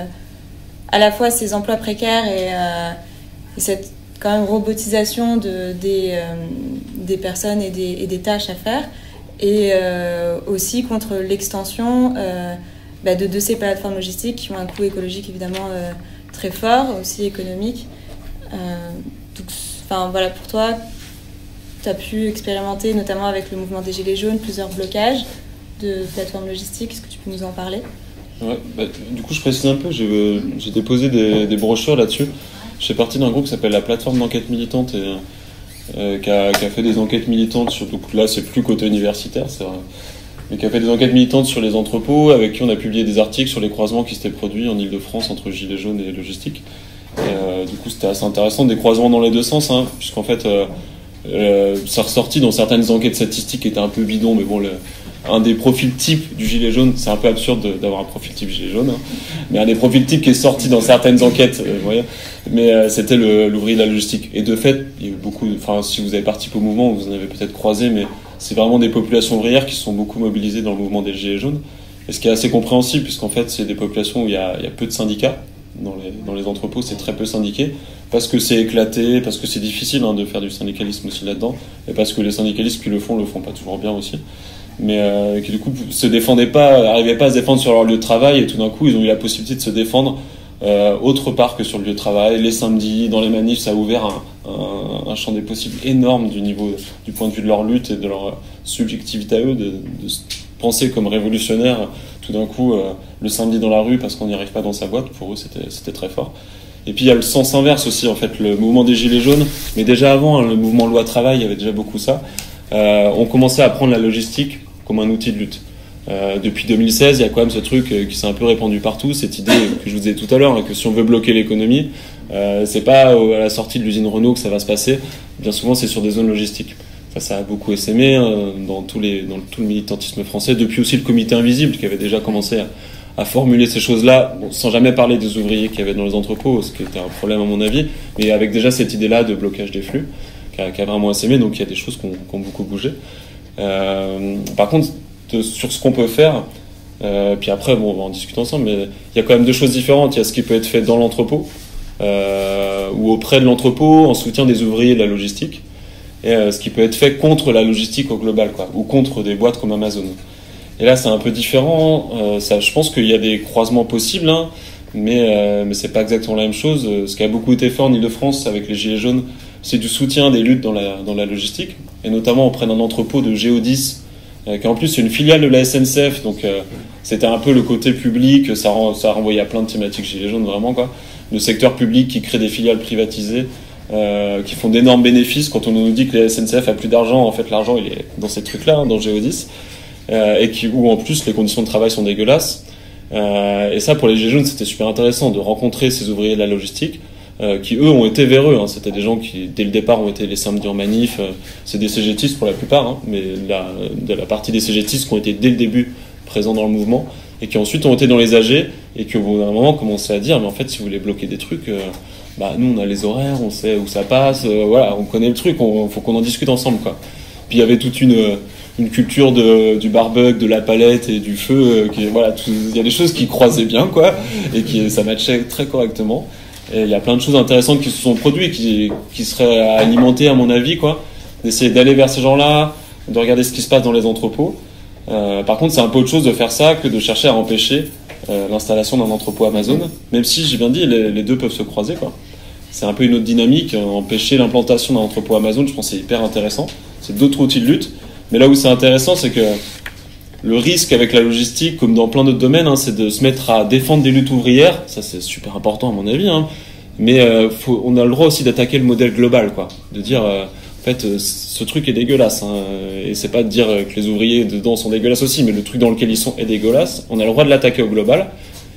à la fois ces emplois précaires et, euh, et cette quand même robotisation de, des, euh, des personnes et des, et des tâches à faire, et euh, aussi contre l'extension euh, bah de, de ces plateformes logistiques qui ont un coût écologique évidemment euh, très fort, aussi économique. Euh, donc, enfin, voilà, pour toi, tu as pu expérimenter, notamment avec le mouvement des Gilets jaunes, plusieurs blocages de plateformes logistiques. Est-ce que tu peux nous en parler ? Ouais, bah, du coup, je précise un peu, j'ai, euh, j'ai déposé des, des brochures là-dessus. Je fais partie d'un groupe qui s'appelle la plateforme d'enquête militante et euh, qui, a, qui a fait des enquêtes militantes, surtout là, c'est plus côté universitaire, c'est vrai, mais qui a fait des enquêtes militantes sur les entrepôts, avec qui on a publié des articles sur les croisements qui s'étaient produits en Ile-de-France entre Gilets jaunes et logistique. Et euh, du coup, c'était assez intéressant, des croisements dans les deux sens, hein, puisqu'en fait, euh, euh, ça ressortit dans certaines enquêtes statistiques qui étaient un peu bidons, mais bon, le, un des profils types du gilet jaune, c'est un peu absurde de, d'avoir un profil type gilet jaune, hein, mais un des profils types qui est sorti dans certaines enquêtes, euh, vous voyez, mais euh, c'était le, l'ouvrier de la logistique. Et de fait, il y a eu beaucoup, enfin, si vous avez participé au mouvement, vous en avez peut-être croisé, mais c'est vraiment des populations ouvrières qui se sont beaucoup mobilisées dans le mouvement des gilets jaunes. Et ce qui est assez compréhensible, puisqu'en fait, c'est des populations où il y a, il y a peu de syndicats. Dans les, dans les entrepôts, c'est très peu syndiqué, parce que c'est éclaté, parce que c'est difficile hein, de faire du syndicalisme aussi là-dedans, et parce que les syndicalistes qui le font, le font pas toujours bien aussi. Mais euh, qui du coup se défendaient pas, n'arrivaient pas à se défendre sur leur lieu de travail, et tout d'un coup ils ont eu la possibilité de se défendre euh, autre part que sur le lieu de travail. Les samedis, dans les manifs, ça a ouvert un, un, un champ des possibles énorme du niveau, du point de vue de leur lutte et de leur subjectivité à eux, de, de se penser comme révolutionnaire tout d'un coup euh, le samedi dans la rue parce qu'on n'y arrive pas dans sa boîte. Pour eux c'était, c'était très fort. Et puis il y a le sens inverse aussi, en fait, le mouvement des gilets jaunes, mais déjà avant, hein, le mouvement loi travail, il y avait déjà beaucoup ça. Euh, on commençait à prendre la logistique comme un outil de lutte. Euh, depuis deux mille seize, il y a quand même ce truc euh, qui s'est un peu répandu partout, cette idée que je vous disais tout à l'heure, hein, que si on veut bloquer l'économie, euh, c'est pas à la sortie de l'usine Renault que ça va se passer. Bien souvent, c'est sur des zones logistiques. Enfin, ça a beaucoup essaimé hein, dans, tous les, dans tout le militantisme français, depuis aussi le Comité Invisible qui avait déjà commencé à, à formuler ces choses-là, bon, sans jamais parler des ouvriers qu'il y avait dans les entrepôts, ce qui était un problème à mon avis, mais avec déjà cette idée-là de blocage des flux, qui a, qui a vraiment essaimé, donc il y a des choses qui ont, qui ont beaucoup bougé. Euh, par contre, de, sur ce qu'on peut faire, euh, puis après, bon, on va en discuter ensemble, mais il y a quand même deux choses différentes. Il y a ce qui peut être fait dans l'entrepôt, euh, ou auprès de l'entrepôt, en soutien des ouvriers de la logistique, et euh, ce qui peut être fait contre la logistique au global, quoi, ou contre des boîtes comme Amazon. Et là, c'est un peu différent. Euh, ça, je pense qu'il y a des croisements possibles, hein, mais, euh, mais c'est pas exactement la même chose. Ce qui a beaucoup été fait en Ile-de-France avec les Gilets jaunes, c'est du soutien des luttes dans la, dans la logistique, et notamment auprès d'un entrepôt de Géodis, euh, qui en plus est une filiale de la S N C F, donc euh, c'était un peu le côté public, ça, rend, ça renvoyait à plein de thématiques Gilets jaunes, vraiment, quoi. Le secteur public qui crée des filiales privatisées, euh, qui font d'énormes bénéfices. Quand on nous dit que la S N C F a plus d'argent, en fait l'argent il est dans ces trucs-là, hein, dans Géodis. Euh, et qui, où en plus les conditions de travail sont dégueulasses. Euh, et ça, pour les Gilets jaunes, c'était super intéressant de rencontrer ces ouvriers de la logistique, euh, qui eux ont été véreux. Hein. C'était des gens qui, dès le départ, ont été les samedis en manif. Euh, c'est des cégétistes pour la plupart, hein, mais la, de la partie des cégétistes qui ont été dès le début présents dans le mouvement, et qui ensuite ont été dans les A G, et qui au bout d'un moment commençaient à dire, mais en fait, si vous voulez bloquer des trucs, euh, bah nous on a les horaires, on sait où ça passe, euh, voilà, on connaît le truc, on, faut qu'on en discute ensemble, quoi. Puis il y avait toute une une culture de, du barbecue, de la palette et du feu, euh, qui, voilà, il y a des choses qui croisaient bien, quoi, et qui, ça matchait très correctement. Et il y a plein de choses intéressantes qui se sont produites, qui, qui seraient alimentées, à mon avis, quoi, d'essayer d'aller vers ces gens-là, de regarder ce qui se passe dans les entrepôts. Euh, par contre, c'est un peu autre chose de faire ça que de chercher à empêcher euh, l'installation d'un entrepôt Amazon, même si, j'ai bien dit, les, les deux peuvent se croiser, quoi. C'est un peu une autre dynamique, empêcher l'implantation d'un entrepôt Amazon, je pense que c'est hyper intéressant. C'est d'autres outils de lutte. Mais là où c'est intéressant, c'est que le risque avec la logistique, comme dans plein d'autres domaines, hein, c'est de se mettre à défendre des luttes ouvrières. Ça, c'est super important à mon avis. Hein. Mais euh, faut, on a le droit aussi d'attaquer le modèle global, quoi. De dire, euh, en fait, euh, ce truc est dégueulasse. Hein, et c'est pas de dire que les ouvriers dedans sont dégueulasses aussi, mais le truc dans lequel ils sont est dégueulasse. On a le droit de l'attaquer au global.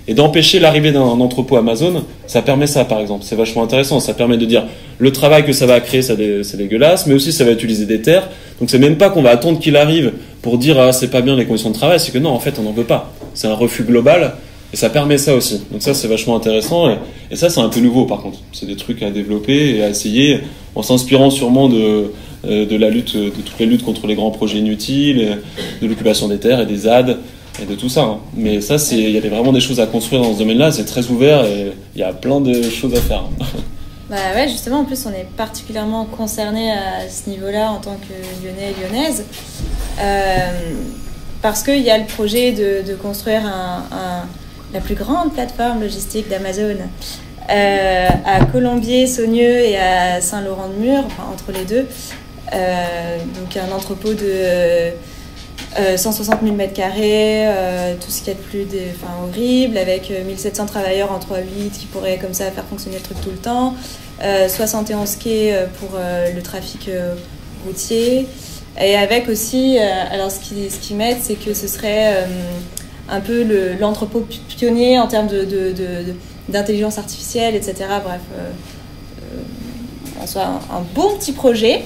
Et d'empêcher l'arrivée d'un entrepôt Amazon, ça permet ça, par exemple. C'est vachement intéressant. Ça permet de dire le travail que ça va créer, ça dé, c'est dégueulasse, mais aussi ça va utiliser des terres. Donc c'est même pas qu'on va attendre qu'il arrive pour dire ah, c'est pas bien les conditions de travail, c'est que non, en fait, on n'en veut pas. C'est un refus global et ça permet ça aussi. Donc ça, c'est vachement intéressant. Et, et ça, c'est un peu nouveau, par contre. C'est des trucs à développer et à essayer en s'inspirant sûrement de, de la lutte, de toutes les luttes contre les grands projets inutiles, de l'occupation des terres et des Z A D. Et de tout ça, hein. Mais ça, c'est, il y a vraiment des choses à construire dans ce domaine-là, c'est très ouvert et il y a plein de choses à faire. Bah ouais, justement, en plus, on est particulièrement concernés à ce niveau-là en tant que Lyonnais et Lyonnaises, euh, parce qu'il y a le projet de, de construire un, un, la plus grande plateforme logistique d'Amazon euh, à Colombier, Saunieux et à Saint-Laurent-de-Mur, enfin entre les deux, euh, donc un entrepôt de Euh, cent soixante mille mètres carrés, euh, tout ce qu'il y a de plus des, enfin, horrible, avec euh, mille sept cents travailleurs en trois huit qui pourraient comme ça faire fonctionner le truc tout le temps, euh, soixante et onze quais euh, pour euh, le trafic euh, routier, et avec aussi, euh, alors ce qu'ils ce qu'ils mettent, c'est que ce serait euh, un peu le, l'entrepôt pionnier en termes de, de, de, de, d'intelligence artificielle, et cetera. Bref, euh, euh, en soit un, un bon petit projet.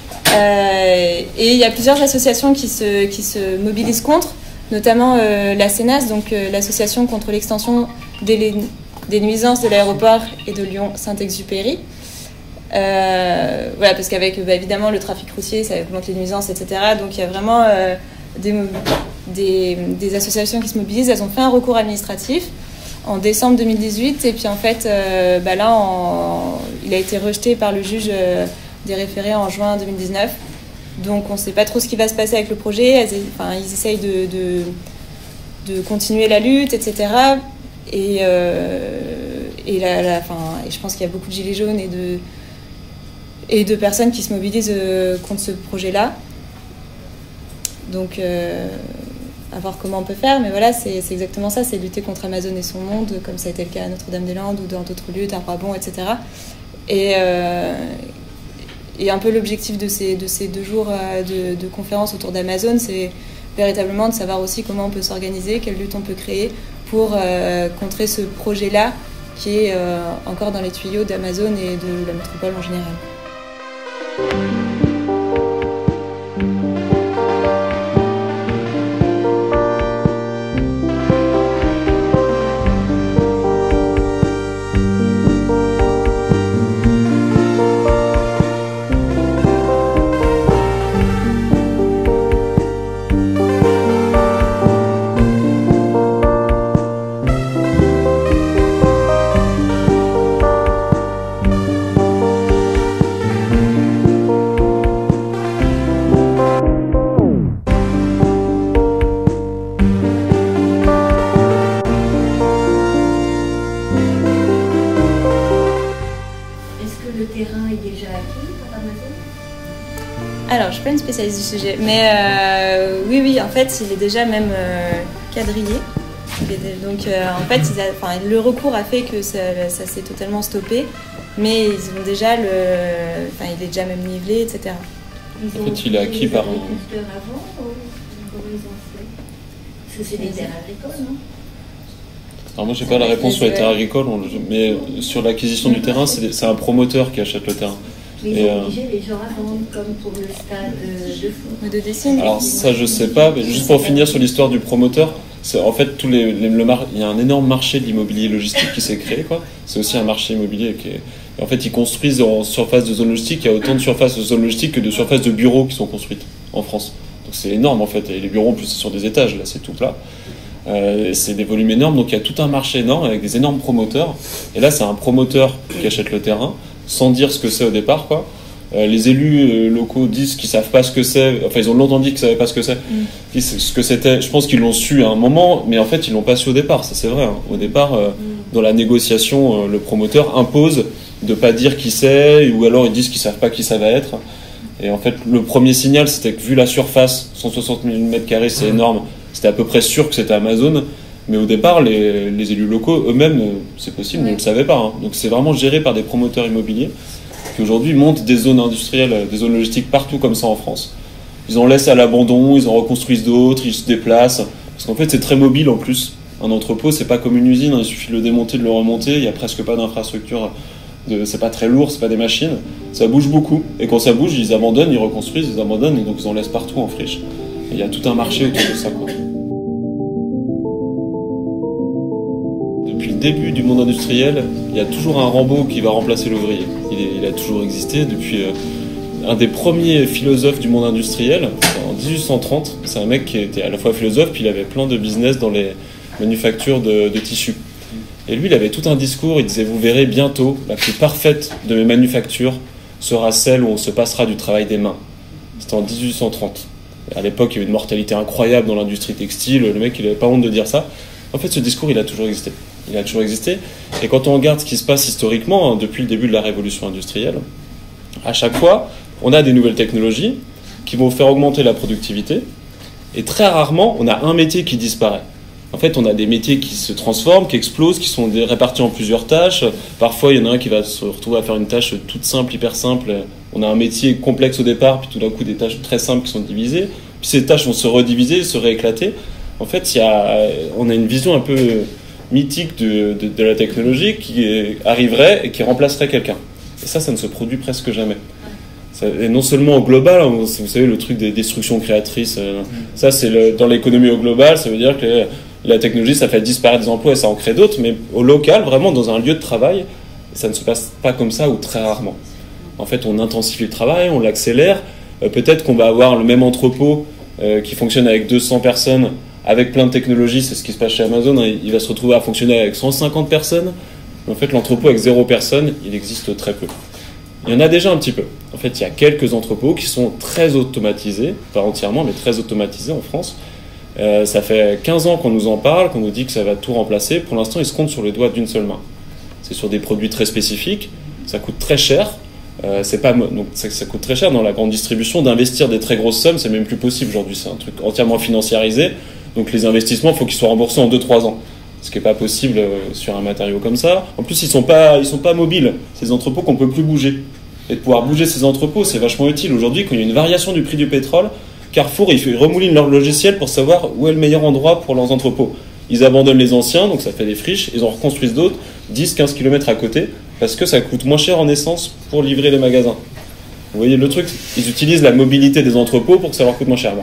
Euh, et il y a plusieurs associations qui se, qui se mobilisent contre, notamment euh, la CNAS, donc euh, l'association contre l'extension des, des nuisances de l'aéroport et de Lyon-Saint-Exupéry. Euh, voilà, parce qu'avec bah, évidemment le trafic routier, ça augmente les nuisances, et cetera. Donc il y a vraiment euh, des, des, des associations qui se mobilisent. Elles ont fait un recours administratif en décembre deux mille dix-huit, et puis en fait, euh, bah, là, en, il a été rejeté par le juge. Euh, des référés en juin deux mille dix-neuf. Donc on ne sait pas trop ce qui va se passer avec le projet. Elles, enfin, ils essayent de, de, de continuer la lutte, et cetera. Et, euh, et, la, la, enfin, et je pense qu'il y a beaucoup de gilets jaunes et de, et de personnes qui se mobilisent contre ce projet-là. Donc euh, à voir comment on peut faire. Mais voilà, c'est, c'est exactement ça. C'est lutter contre Amazon et son monde, comme ça a été le cas à Notre-Dame-des-Landes ou dans d'autres lieux, Tarbrabant, et cetera. Et... Euh, Et un peu l'objectif de ces, de ces deux jours de, de conférences autour d'Amazon, c'est véritablement de savoir aussi comment on peut s'organiser, quelle lutte on peut créer pour euh, contrer ce projet-là qui est euh, encore dans les tuyaux d'Amazon et de la métropole en général. Alors, je ne suis pas une spécialiste du sujet, mais euh, oui, oui, en fait, il est déjà même euh, quadrillé. Donc, euh, en fait, il a, enfin, le recours a fait que ça, ça s'est totalement stoppé, mais ils ont déjà le, enfin, il est déjà même nivelé, et cetera. En fait, il est acquis par. Avant, ou comment ils ont fait? Parce que c'est des terres agricoles, non? Alors moi, j'ai pas la réponse sur les terres agricoles, mais sur l'acquisition du terrain, c'est, c'est un promoteur qui achète le terrain. Mais ils ont obligé les gens à vendre, comme pour le stade de foot. De dessin. Alors ça, je sais pas, mais juste pour finir sur l'histoire du promoteur, c'est en fait tous les, les le mar... il y a un énorme marché de l'immobilier logistique qui s'est créé, quoi. C'est aussi un marché immobilier qui est. Et en fait, ils construisent en surface de zone logistique. Il y a autant de surfaces de zone logistique que de surfaces de bureaux qui sont construites en France. Donc c'est énorme en fait. Et les bureaux, en plus, c'est sur des étages. Là, c'est tout plat. Euh, c'est des volumes énormes. Donc il y a tout un marché énorme avec des énormes promoteurs. Et là, c'est un promoteur qui achète le terrain sans dire ce que c'est au départ, quoi. Euh, les élus euh, locaux disent qu'ils savent pas ce que c'est. Enfin, ils ont longtemps dit qu'ils savaient pas ce que c'est. Mm. Ce que c'était. Je pense qu'ils l'ont su à un moment, mais en fait, ils l'ont pas su au départ. Ça, c'est vrai. Hein. Au départ, euh, mm. dans la négociation, euh, le promoteur impose de pas dire qui c'est, ou alors ils disent qu'ils savent pas qui ça va être. Et en fait, le premier signal, c'était que vu la surface, cent soixante mille mètres carrés, c'est mm. énorme. C'était à peu près sûr que c'était Amazon. Mais au départ, les, les élus locaux eux-mêmes, c'est possible, ouais. ne le savaient pas. Hein. Donc, c'est vraiment géré par des promoteurs immobiliers qui aujourd'hui montent des zones industrielles, des zones logistiques partout comme ça en France. Ils en laissent à l'abandon, ils en reconstruisent d'autres, ils se déplacent. Parce qu'en fait, c'est très mobile en plus. Un entrepôt, c'est pas comme une usine, hein, il suffit de le démonter, de le remonter, il n'y a presque pas d'infrastructure, de, c'est pas très lourd, c'est pas des machines, ça bouge beaucoup. Et quand ça bouge, ils abandonnent, ils reconstruisent, ils abandonnent, et donc ils en laissent partout en friche. Et il y a tout un marché autour de ça, quoi. Depuis le début du monde industriel, il y a toujours un Rambo qui va remplacer l'ouvrier. Il, est, il a toujours existé depuis euh, un des premiers philosophes du monde industriel, en dix-huit cent trente. C'est un mec qui était à la fois philosophe, puis il avait plein de business dans les manufactures de, de tissus. Et lui, il avait tout un discours, il disait « Vous verrez bientôt, la plus parfaite de mes manufactures sera celle où on se passera du travail des mains. » C'était en dix-huit cent trente. À l'époque, il y avait une mortalité incroyable dans l'industrie textile, le mec, il n'avait pas honte de dire ça. En fait, ce discours, il a toujours existé. Il a toujours existé. Et quand on regarde ce qui se passe historiquement, hein, depuis le début de la révolution industrielle, à chaque fois, on a des nouvelles technologies qui vont faire augmenter la productivité. Et très rarement, on a un métier qui disparaît. En fait, on a des métiers qui se transforment, qui explosent, qui sont répartis en plusieurs tâches. Parfois, il y en a un qui va se retrouver à faire une tâche toute simple, hyper simple. On a un métier complexe au départ, puis tout d'un coup, des tâches très simples qui sont divisées. Puis ces tâches vont se rediviser, se rééclater. En fait, il y a, on a une vision un peu mythique de, de, de la technologie qui est, arriverait et qui remplacerait quelqu'un. Et ça, ça ne se produit presque jamais. Ça, et non seulement au global, hein, vous savez, le truc des destructions créatrices, euh, ça, c'est le, dans l'économie au global, ça veut dire que les, la technologie, ça fait disparaître des emplois et ça en crée d'autres, mais au local, vraiment, dans un lieu de travail, ça ne se passe pas comme ça ou très rarement. En fait, on intensifie le travail, on l'accélère. Euh, peut-être qu'on va avoir le même entrepôt euh, qui fonctionne avec deux cents personnes, avec plein de technologies, c'est ce qui se passe chez Amazon, hein, il va se retrouver à fonctionner avec cent cinquante personnes. Mais en fait, l'entrepôt avec zéro personne, il existe très peu. Il y en a déjà un petit peu. En fait, il y a quelques entrepôts qui sont très automatisés, pas entièrement, mais très automatisés en France. Euh, ça fait quinze ans qu'on nous en parle, qu'on nous dit que ça va tout remplacer. Pour l'instant, ils se comptent sur les doigts d'une seule main. C'est sur des produits très spécifiques, ça coûte très cher. Euh, c'est pas, donc ça, ça coûte très cher dans la grande distribution d'investir des très grosses sommes, c'est même plus possible aujourd'hui, c'est un truc entièrement financiarisé. Donc les investissements, il faut qu'ils soient remboursés en deux trois ans. Ce qui n'est pas possible euh, sur un matériau comme ça. En plus, ils ne sont pas, ils sont pas mobiles, ces entrepôts qu'on ne peut plus bouger. Et de pouvoir bouger ces entrepôts, c'est vachement utile. Aujourd'hui, quand il y a une variation du prix du pétrole, Carrefour, ils remoulinent leur logiciel pour savoir où est le meilleur endroit pour leurs entrepôts. Ils abandonnent les anciens, donc ça fait des friches, ils en reconstruisent d'autres, dix à quinze kilomètres à côté, parce que ça coûte moins cher en essence pour livrer les magasins. Vous voyez le truc, ils utilisent la mobilité des entrepôts pour que ça leur coûte moins cher. Bon.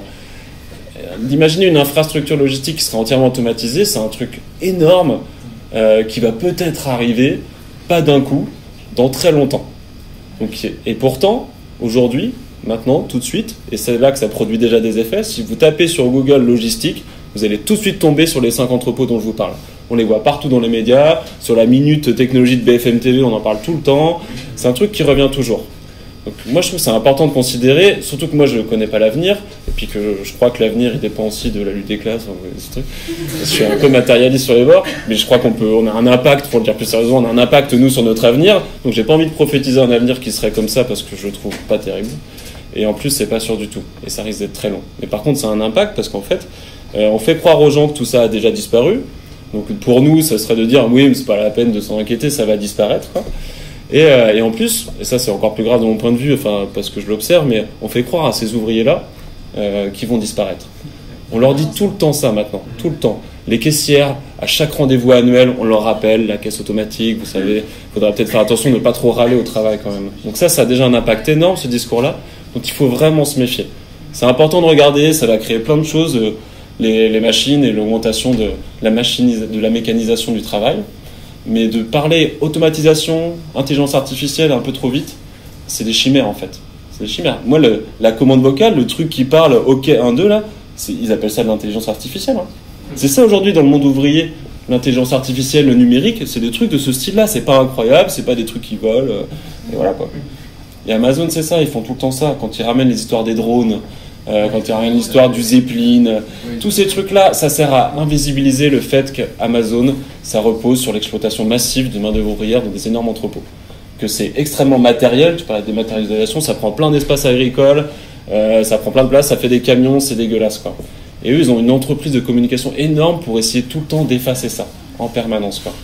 D'imaginer une infrastructure logistique qui sera entièrement automatisée, c'est un truc énorme euh, qui va peut-être arriver, pas d'un coup, dans très longtemps. Donc, et pourtant, aujourd'hui, maintenant, tout de suite, et c'est là que ça produit déjà des effets, si vous tapez sur Google logistique, vous allez tout de suite tomber sur les cinq entrepôts dont je vous parle. On les voit partout dans les médias, sur la minute technologie de B F M T V, on en parle tout le temps. C'est un truc qui revient toujours. Donc moi je trouve que c'est important de considérer, surtout que moi je ne connais pas l'avenir, et puis que je crois que l'avenir il dépend aussi de la lutte des classes, ce truc. Je suis un peu matérialiste sur les bords, mais je crois qu'on peut, on a un impact, pour le dire plus sérieusement, on a un impact nous sur notre avenir, donc j'ai pas envie de prophétiser un avenir qui serait comme ça parce que je le trouve pas terrible, et en plus c'est pas sûr du tout, et ça risque d'être très long. Mais par contre ça a un impact parce qu'en fait, euh, on fait croire aux gens que tout ça a déjà disparu, donc pour nous ça serait de dire oui mais c'est pas la peine de s'en inquiéter, ça va disparaître, quoi. Et, euh, et en plus, et ça c'est encore plus grave de mon point de vue, enfin parce que je l'observe, mais on fait croire à ces ouvriers-là euh, qui vont disparaître. On leur dit tout le temps ça maintenant, tout le temps. Les caissières, à chaque rendez-vous annuel, on leur rappelle la caisse automatique, vous savez, il faudra peut-être faire attention de ne pas trop râler au travail quand même. Donc ça, ça a déjà un impact énorme ce discours-là, donc il faut vraiment se méfier. C'est important de regarder, ça va créer plein de choses, euh, les, les machines et l'augmentation de la, machinis- de la mécanisation du travail. Mais de parler automatisation, intelligence artificielle un peu trop vite, c'est des chimères en fait. C'est des chimères. Moi, le, la commande vocale, le truc qui parle OK un deux là, c'est, ils appellent ça de l'intelligence artificielle. Hein. C'est ça aujourd'hui dans le monde ouvrier, l'intelligence artificielle, le numérique, c'est des trucs de ce style-là. C'est pas incroyable, c'est pas des trucs qui volent. Euh, et voilà quoi. Et Amazon, c'est ça, ils font tout le temps ça. Quand ils ramènent les histoires des drones, Euh, quand il y a l'histoire du Zeppelin, oui. Tous ces trucs-là, ça sert à invisibiliser le fait qu'Amazon, ça repose sur l'exploitation massive de main-d'œuvre ouvrière dans des énormes entrepôts. Que c'est extrêmement matériel, tu parlais de dématérialisation, ça prend plein d'espace agricole, euh, ça prend plein de place, ça fait des camions, c'est dégueulasse, quoi. Et eux, ils ont une entreprise de communication énorme pour essayer tout le temps d'effacer ça, en permanence, quoi.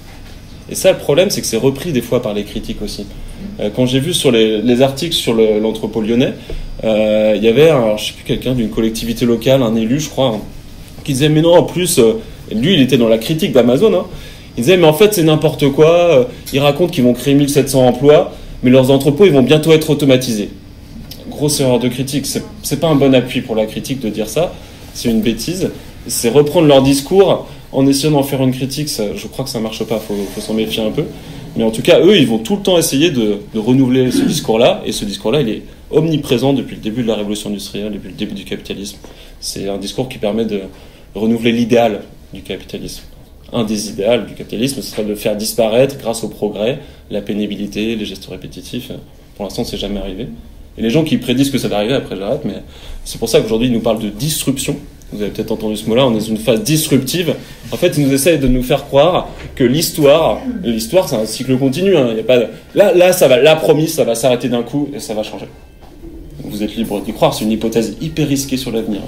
Et ça, le problème, c'est que c'est repris des fois par les critiques aussi. Euh, quand j'ai vu sur les, les articles sur le, l'entrepôt lyonnais, il euh, y avait, alors, je sais plus, quelqu'un d'une collectivité locale, un élu, je crois, un, qui disait mais non, en plus, euh, lui il était dans la critique d'Amazon, hein, il disait mais en fait c'est n'importe quoi, euh, ils racontent qu'ils vont créer mille sept cents emplois, mais leurs entrepôts ils vont bientôt être automatisés. Grosse erreur de critique, c'est, c'est pas un bon appui pour la critique de dire ça, c'est une bêtise, c'est reprendre leur discours en essayant d'en faire une critique, ça, je crois que ça marche pas, faut, faut s'en méfier un peu. Mais en tout cas, eux, ils vont tout le temps essayer de, de renouveler ce discours-là, et ce discours-là, il est omniprésent depuis le début de la révolution industrielle, depuis le début du capitalisme. C'est un discours qui permet de renouveler l'idéal du capitalisme. Un des idéaux du capitalisme, ce serait de le faire disparaître grâce au progrès, la pénibilité, les gestes répétitifs. Pour l'instant, c'est jamais arrivé. Et les gens qui prédisent que ça va arriver, après j'arrête, mais c'est pour ça qu'aujourd'hui, ils nous parlent de disruption. Vous avez peut-être entendu ce mot-là, on est dans une phase disruptive. En fait, ils nous essayent de nous faire croire que l'histoire, l'histoire c'est un cycle continu. Hein. Il y a pas de... Là, là, ça va, là, promis, ça va s'arrêter d'un coup et ça va changer. Vous êtes libre d'y croire, c'est une hypothèse hyper risquée sur l'avenir.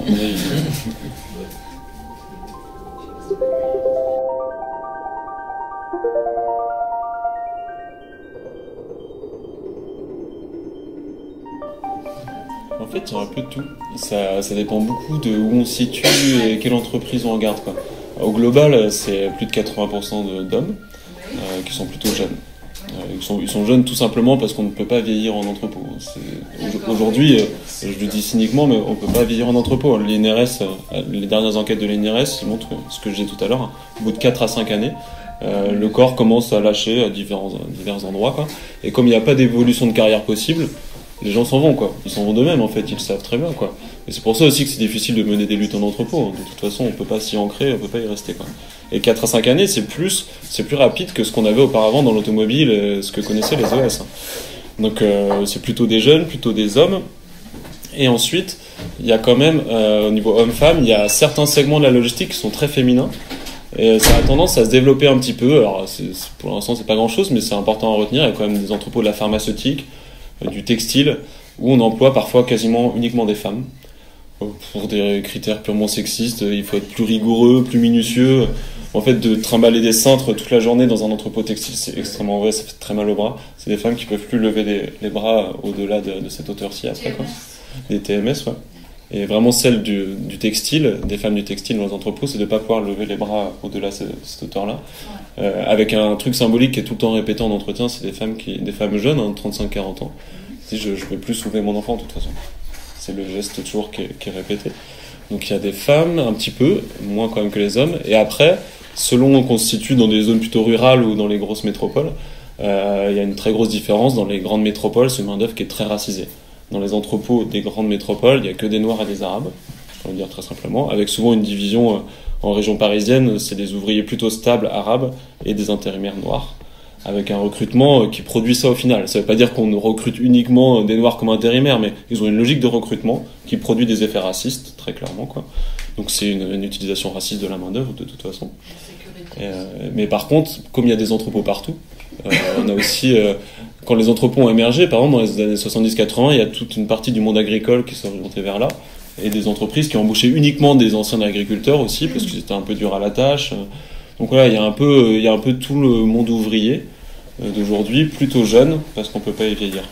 En fait, il y a un peu de tout. Ça, ça dépend beaucoup de où on se situe et quelle entreprise on regarde, quoi. Au global, c'est plus de quatre-vingts pour cent de, d'hommes euh, qui sont plutôt jeunes. Euh, ils, sont, ils sont jeunes tout simplement parce qu'on ne peut pas vieillir en entrepôt. C'est, aujourd'hui, euh, je le dis cyniquement, mais on ne peut pas vieillir en entrepôt. L'I N R S, euh, les dernières enquêtes de l'I N R S ils montrent ce que je disais tout à l'heure. Hein, au bout de quatre à cinq années, euh, le corps commence à lâcher à divers, divers endroits, quoi. Et comme il n'y a pas d'évolution de carrière possible, les gens s'en vont, quoi. Ils s'en vont d'eux-mêmes, en fait. Ils le savent très bien, quoi. Et c'est pour ça aussi que c'est difficile de mener des luttes en entrepôt. De toute façon, on peut pas s'y ancrer, on peut pas y rester, quoi. Et quatre à cinq années, c'est plus, c'est plus rapide que ce qu'on avait auparavant dans l'automobile, et ce que connaissaient les O S. Hein. Donc, euh, c'est plutôt des jeunes, plutôt des hommes. Et ensuite, il y a quand même, euh, au niveau homme-femme, il y a certains segments de la logistique qui sont très féminins. Et ça a tendance à se développer un petit peu. Alors, c'est, c'est, pour l'instant, c'est pas grand-chose, mais c'est important à retenir. Il y a quand même des entrepôts de la pharmaceutique, du textile, où on emploie parfois quasiment uniquement des femmes. Pour des critères purement sexistes, il faut être plus rigoureux, plus minutieux. En fait, de trimballer des cintres toute la journée dans un entrepôt textile, c'est extrêmement vrai, ça fait très mal aux bras. C'est des femmes qui peuvent plus lever les, les bras au-delà de, de cette hauteur-ci après, quoi. Des T M S, ouais. Et vraiment celle du, du textile, des femmes du textile dans les entrepôts, c'est de ne pas pouvoir lever les bras au-delà de cette hauteur-là. Euh, avec un truc symbolique qui est tout le temps répété en entretien, c'est des femmes, qui, des femmes jeunes, hein, trente-cinq à quarante ans. Si je ne peux plus soulever mon enfant de toute façon. C'est le geste toujours qui est, qui est répété. Donc il y a des femmes, un petit peu, moins quand même que les hommes. Et après, selon qu'on se situe dans des zones plutôt rurales ou dans les grosses métropoles, euh, il y a une très grosse différence. Dans les grandes métropoles, c'est une main-d'œuvre qui est très racisée. Dans les entrepôts des grandes métropoles, il n'y a que des Noirs et des Arabes, je peux le dire très simplement, avec souvent une division euh, en région parisienne, c'est des ouvriers plutôt stables arabes et des intérimaires noirs, avec un recrutement euh, qui produit ça au final. Ça ne veut pas dire qu'on recrute uniquement des Noirs comme intérimaires, mais ils ont une logique de recrutement qui produit des effets racistes, très clairement, quoi. Donc c'est une, une utilisation raciste de la main-d'œuvre, de toute façon. Et, euh, mais par contre, comme il y a des entrepôts partout, euh, on a aussi... Euh, Quand les entrepôts ont émergé, par exemple, dans les années soixante-dix quatre-vingts, il y a toute une partie du monde agricole qui s'est orientée vers là, et des entreprises qui ont embauché uniquement des anciens agriculteurs aussi, parce qu'ils étaient un peu durs à la tâche. Donc voilà, il y a un peu, il y a un peu tout le monde ouvrier d'aujourd'hui, plutôt jeune, parce qu'on peut pas y vieillir.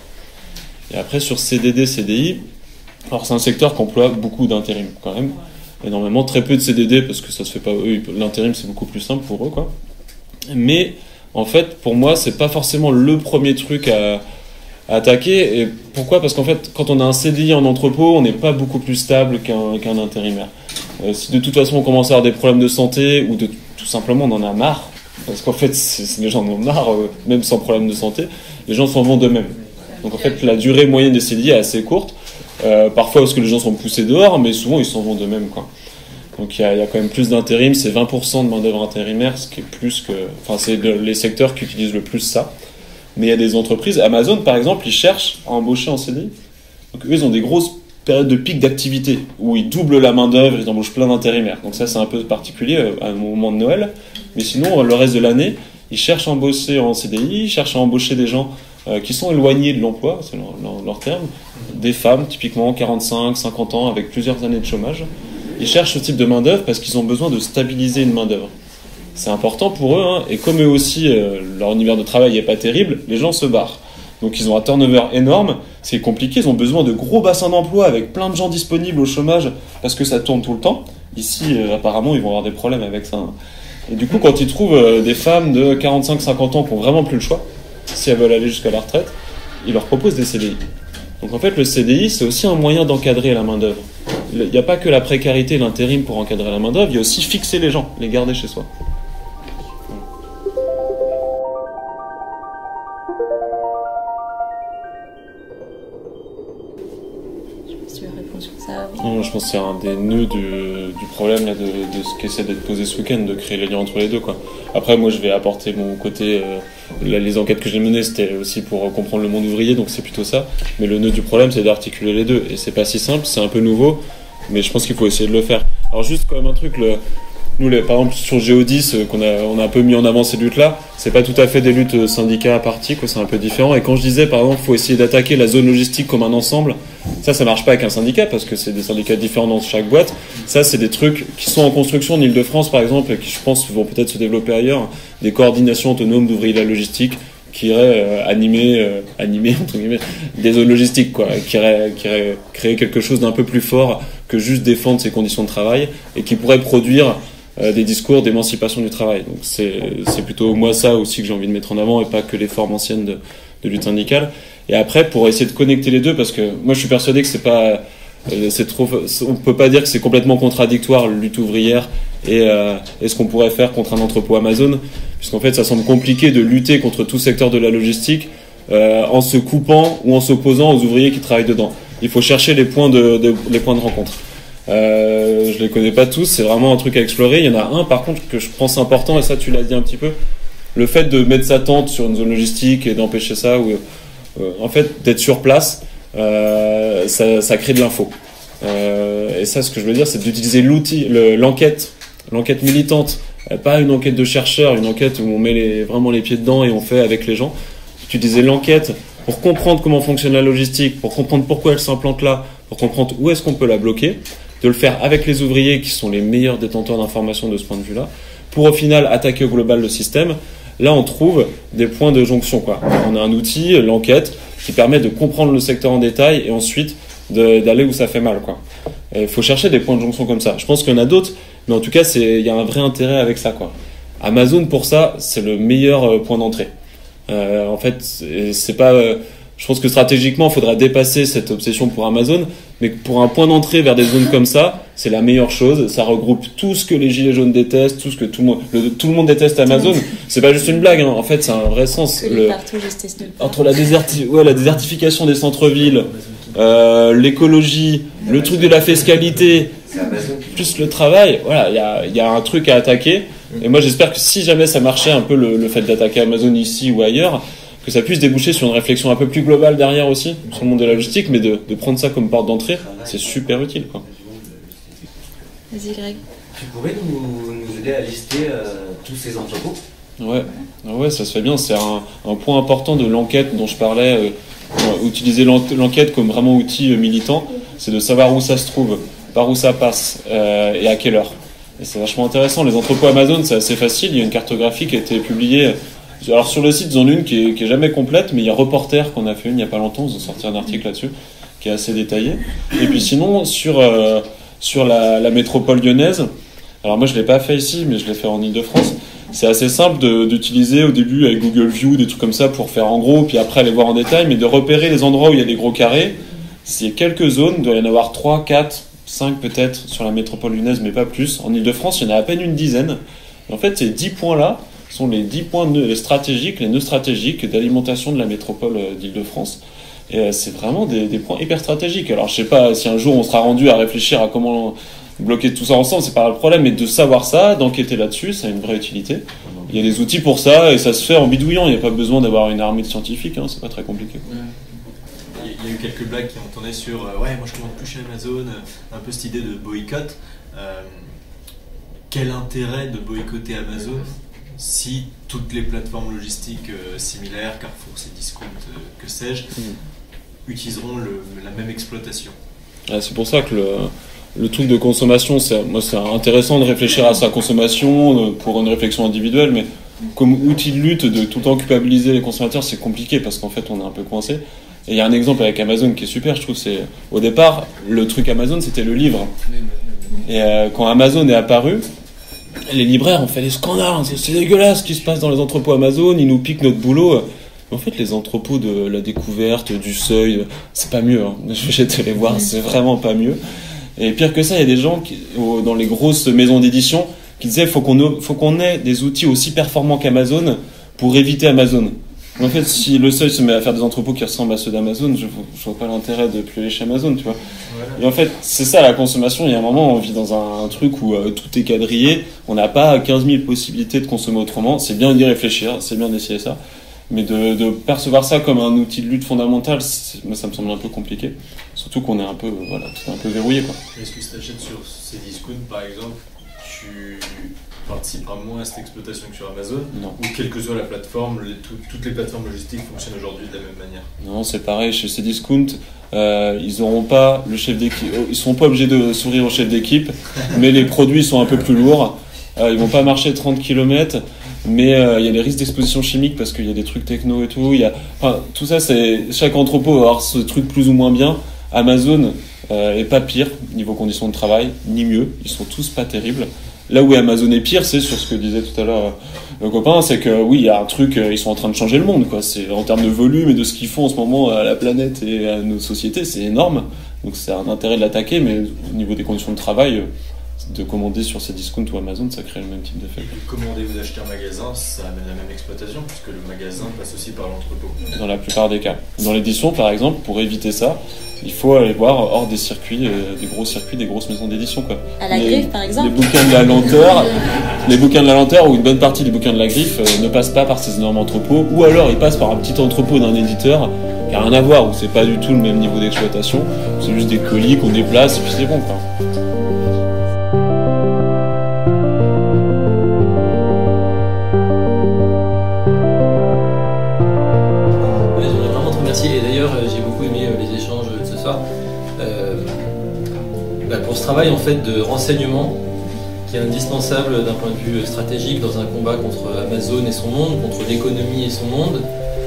Et après, sur C D D, C D I, alors c'est un secteur qui emploie beaucoup d'intérim, quand même. Énormément, très peu de C D D, parce que ça se fait pas, eux, l'intérim c'est beaucoup plus simple pour eux, quoi. Mais... En fait, pour moi, c'est pas forcément le premier truc à, à attaquer. Et pourquoi ? Parce qu'en fait, quand on a un C D I en entrepôt, on n'est pas beaucoup plus stable qu'un, qu'un intérimaire. Euh, si de toute façon on commence à avoir des problèmes de santé, ou de tout simplement on en a marre, parce qu'en fait, c'est, c'est, les gens en ont marre, euh, même sans problème de santé, les gens s'en vont d'eux-mêmes. Donc en fait, la durée moyenne des C D I est assez courte. Euh, parfois parce que les gens sont poussés dehors, mais souvent ils s'en vont d'eux-mêmes, quoi. Donc il y, y a quand même plus d'intérim, c'est vingt pour cent de main-d'œuvre intérimaire, ce qui est plus que. Enfin, c'est le, les secteurs qui utilisent le plus ça. Mais il y a des entreprises, Amazon par exemple, ils cherchent à embaucher en C D I. Donc eux, ils ont des grosses périodes de pic d'activité où ils doublent la main-d'œuvre, ils embauchent plein d'intérimaires. Donc ça, c'est un peu particulier à un moment de Noël. Mais sinon, le reste de l'année, ils cherchent à embaucher en C D I, ils cherchent à embaucher des gens euh, qui sont éloignés de l'emploi, c'est leur, leur, leur terme, des femmes, typiquement quarante-cinq, cinquante ans, avec plusieurs années de chômage. Ils cherchent ce type de main-d'œuvre parce qu'ils ont besoin de stabiliser une main-d'œuvre. C'est important pour eux, hein, et comme eux aussi, euh, leur univers de travail n'est pas terrible, les gens se barrent. Donc ils ont un turnover énorme, c'est compliqué, ils ont besoin de gros bassins d'emploi avec plein de gens disponibles au chômage parce que ça tourne tout le temps. Ici, euh, apparemment, ils vont avoir des problèmes avec ça. Hein. Et du coup, quand ils trouvent euh, des femmes de quarante-cinq à cinquante ans qui n'ont vraiment plus le choix, si elles veulent aller jusqu'à la retraite, ils leur proposent des C D I. Donc en fait, le C D I, c'est aussi un moyen d'encadrer la main-d'œuvre. Il n'y a pas que la précarité et l'intérim pour encadrer la main-d'œuvre, il y a aussi fixer les gens, les garder chez soi. Tu veux répondre sur ça? Non, je pense que c'est un des nœuds du, du problème là, de, de ce qui essaie d'être posé ce week-end, de créer les liens entre les deux, quoi. Après, moi, je vais apporter mon côté... Euh, là, les enquêtes que j'ai menées, c'était aussi pour comprendre le monde ouvrier, donc c'est plutôt ça. Mais le nœud du problème, c'est d'articuler les deux. Et c'est pas si simple, c'est un peu nouveau, mais je pense qu'il faut essayer de le faire. Alors juste quand même un truc... Le, Nous, les, par exemple, sur Géodis, euh, qu'on a, on a un peu mis en avant ces luttes-là, c'est pas tout à fait des luttes euh, syndicats partis, quoi, c'est un peu différent. Et quand je disais, par exemple, il faut essayer d'attaquer la zone logistique comme un ensemble, ça, ça marche pas avec un syndicat, parce que c'est des syndicats différents dans chaque boîte. Ça, c'est des trucs qui sont en construction en Ile-de-France, par exemple, et qui, je pense, vont peut-être se développer ailleurs. Des coordinations autonomes d'ouvriers de la logistique, qui iraient euh, animer, euh, animer, entre guillemets, des zones logistiques, quoi, qui iraient, qui iraient créer quelque chose d'un peu plus fort que juste défendre ses conditions de travail, et qui pourrait produire Euh, des discours d'émancipation du travail. Donc c'est, c'est plutôt moi ça aussi que j'ai envie de mettre en avant et pas que les formes anciennes de, de lutte syndicale. Et après, pour essayer de connecter les deux, parce que moi je suis persuadé que c'est pas, euh, c'est trop, on peut pas dire que c'est complètement contradictoire lutte ouvrière et, euh, et ce qu'on pourrait faire contre un entrepôt Amazon, puisqu'en fait ça semble compliqué de lutter contre tout secteur de la logistique euh, en se coupant ou en s'opposant aux ouvriers qui travaillent dedans. Il faut chercher les points de, de les points de rencontre. Euh, je les connais pas tous, c'est vraiment un truc à explorer. Il y en a un par contre que je pense important, et ça tu l'as dit un petit peu, le fait de mettre sa tente sur une zone logistique et d'empêcher ça, ou euh, en fait d'être sur place, euh, ça, ça crée de l'info. Euh, et ça, ce que je veux dire, c'est d'utiliser l'outil, le, l'enquête, l'enquête militante, pas une enquête de chercheur, une enquête où on met les, vraiment les pieds dedans et on fait avec les gens. Utiliser l'enquête pour comprendre comment fonctionne la logistique, pour comprendre pourquoi elle s'implante là, pour comprendre où est-ce qu'on peut la bloquer, de le faire avec les ouvriers qui sont les meilleurs détenteurs d'informations de ce point de vue-là, pour au final attaquer au global le système. Là, on trouve des points de jonction, quoi. On a un outil, l'enquête, qui permet de comprendre le secteur en détail et ensuite de, d'aller où ça fait mal, quoi. Il faut chercher des points de jonction comme ça. Je pense qu'il y en a d'autres, mais en tout cas, c'est, il y a un vrai intérêt avec ça, quoi. Amazon, pour ça, c'est le meilleur point d'entrée. Euh, en fait, c'est, c'est pas... Euh, Je pense que stratégiquement, il faudra dépasser cette obsession pour Amazon, mais pour un point d'entrée vers des zones comme ça, c'est la meilleure chose. Ça regroupe tout ce que les gilets jaunes détestent, tout ce que tout le monde, le, tout le monde déteste Amazon. C'est pas juste une blague, hein. En fait, c'est un vrai sens. Le, entre la, déserti, ouais, la désertification des centres-villes, euh, l'écologie, le truc de la fiscalité, plus le travail, voilà, il y a, y a un truc à attaquer. Et moi, j'espère que si jamais ça marchait un peu le, le fait d'attaquer Amazon ici ou ailleurs, que ça puisse déboucher sur une réflexion un peu plus globale derrière aussi, sur le monde de la logistique, mais de, de prendre ça comme porte d'entrée, c'est super utile, quoi. Vas-y, Greg. Tu pourrais nous, nous aider à lister euh, tous ces entrepôts ? Ouais, ouais, ça se fait bien. C'est un, un point important de l'enquête dont je parlais. Euh, utiliser l'enquête comme vraiment outil militant, c'est de savoir où ça se trouve, par où ça passe euh, et à quelle heure. Et c'est vachement intéressant. Les entrepôts Amazon, c'est assez facile. Il y a une cartographie qui a été publiée. Alors sur le site, ils en ont une qui est, qui est jamais complète, mais il y a Reporter qu'on a fait une il n'y a pas longtemps, ils ont sorti un article là-dessus, qui est assez détaillé. Et puis sinon, sur, euh, sur la, la métropole lyonnaise, alors moi je ne l'ai pas fait ici, mais je l'ai fait en Ile-de-France, c'est assez simple de, d'utiliser au début avec Google View, des trucs comme ça pour faire en gros, puis après aller voir en détail, mais de repérer les endroits où il y a des gros carrés. S'il y a quelques zones, il doit y en avoir trois, quatre, cinq peut-être sur la métropole lyonnaise, mais pas plus. En Ile-de-France, il y en a à peine une dizaine. Et en fait, ces dix points-là sont les dix points nœuds stratégiques, les nœuds stratégiques d'alimentation de la métropole d'Île-de-France. Et euh, c'est vraiment des, des points hyper stratégiques. Alors je sais pas si un jour on sera rendu à réfléchir à comment bloquer tout ça ensemble, c'est pas le problème, mais de savoir ça, d'enquêter là-dessus, ça a une vraie utilité. Il y a des outils pour ça et ça se fait en bidouillant, il n'y a pas besoin d'avoir une armée de scientifiques, hein, c'est pas très compliqué. Ouais. Il y a eu quelques blagues qui ont tourné sur euh, ouais, moi je commande plus chez Amazon, un peu cette idée de boycott. Euh, quel intérêt de boycotter Amazon si toutes les plateformes logistiques euh, similaires, Carrefour, Cdiscount, euh, que sais-je, mmh. utiliseront le, la même exploitation. Ah, c'est pour ça que le, le truc de consommation, c'est, moi, c'est intéressant de réfléchir à sa consommation pour une réflexion individuelle, mais comme outil de lutte, de tout le temps culpabiliser les consommateurs, c'est compliqué parce qu'en fait on est un peu coincé. Et il y a un exemple avec Amazon qui est super, je trouve. C'est au départ, le truc Amazon, c'était le livre. Et euh, quand Amazon est apparu, les libraires ont fait des scandales. C'est, c'est dégueulasse ce qui se passe dans les entrepôts Amazon. Ils nous piquent notre boulot. En fait, les entrepôts de la découverte, du seuil, c'est pas mieux. Hein. J'ai été les voir, c'est vraiment pas mieux. Et pire que ça, il y a des gens qui, dans les grosses maisons d'édition qui disaient faut qu'on faut qu'on ait des outils aussi performants qu'Amazon pour éviter Amazon. En fait, si le seuil se met à faire des entrepôts qui ressemblent à ceux d'Amazon, je, je vois pas l'intérêt de plus aller chez Amazon, tu vois. Et en fait, c'est ça la consommation. Il y a un moment, on vit dans un, un truc où euh, tout est quadrillé. On n'a pas quinze mille possibilités de consommer autrement. C'est bien d'y réfléchir, c'est bien d'essayer ça. Mais de, de percevoir ça comme un outil de lutte fondamentale, moi, ça me semble un peu compliqué. Surtout qu'on est un peu, euh, voilà, tout un peu verrouillé, quoi. Est-ce que si tu achètes sur Cdiscount, par exemple, tu participeras moins à cette exploitation que sur Amazon? Non. Ou quelle que soit la plateforme, les, tout, toutes les plateformes logistiques fonctionnent aujourd'hui de la même manière? Non, c'est pareil. Chez Cdiscount, euh, ils n'auront pas le chef d'équipe. Ils seront pas obligés de sourire au chef d'équipe, mais les produits sont un peu plus lourds. Euh, ils vont pas marcher trente kilomètres. Mais il euh, y a les risques d'exposition chimique parce qu'il y a des trucs techno et tout. Y a, enfin, tout ça, c'est chaque entrepôt va avoir ce truc plus ou moins bien. Amazon euh, est pas pire niveau conditions de travail, ni mieux. Ils sont tous pas terribles. Là où Amazon est pire, c'est sur ce que disait tout à l'heure le copain, c'est que oui, il y a un truc, ils sont en train de changer le monde, quoi. C'est en termes de volume et de ce qu'ils font en ce moment à la planète et à nos sociétés, c'est énorme. Donc c'est un intérêt de l'attaquer, mais au niveau des conditions de travail, de commander sur Cdiscount ou Amazon, ça crée le même type d'effet. Commander ou acheter un magasin, ça amène la même exploitation, puisque le magasin passe aussi par l'entrepôt. Dans la plupart des cas. Dans l'édition, par exemple, pour éviter ça, il faut aller voir hors des circuits, euh, des gros circuits, des grosses maisons d'édition, quoi. À la les, Griffe, par exemple. Les bouquins de la lenteur, les bouquins de la lenteur, ou une bonne partie des bouquins de la Griffe, euh, ne passent pas par ces énormes entrepôts, ou alors ils passent par un petit entrepôt d'un éditeur qui n'a rien à voir, où c'est pas du tout le même niveau d'exploitation, c'est juste des colis qu'on déplace et puis c'est bon, quoi. Et d'ailleurs, j'ai beaucoup aimé les échanges de ce soir. Euh, bah pour ce travail en fait de renseignement qui est indispensable d'un point de vue stratégique dans un combat contre Amazon et son monde, contre l'économie et son monde.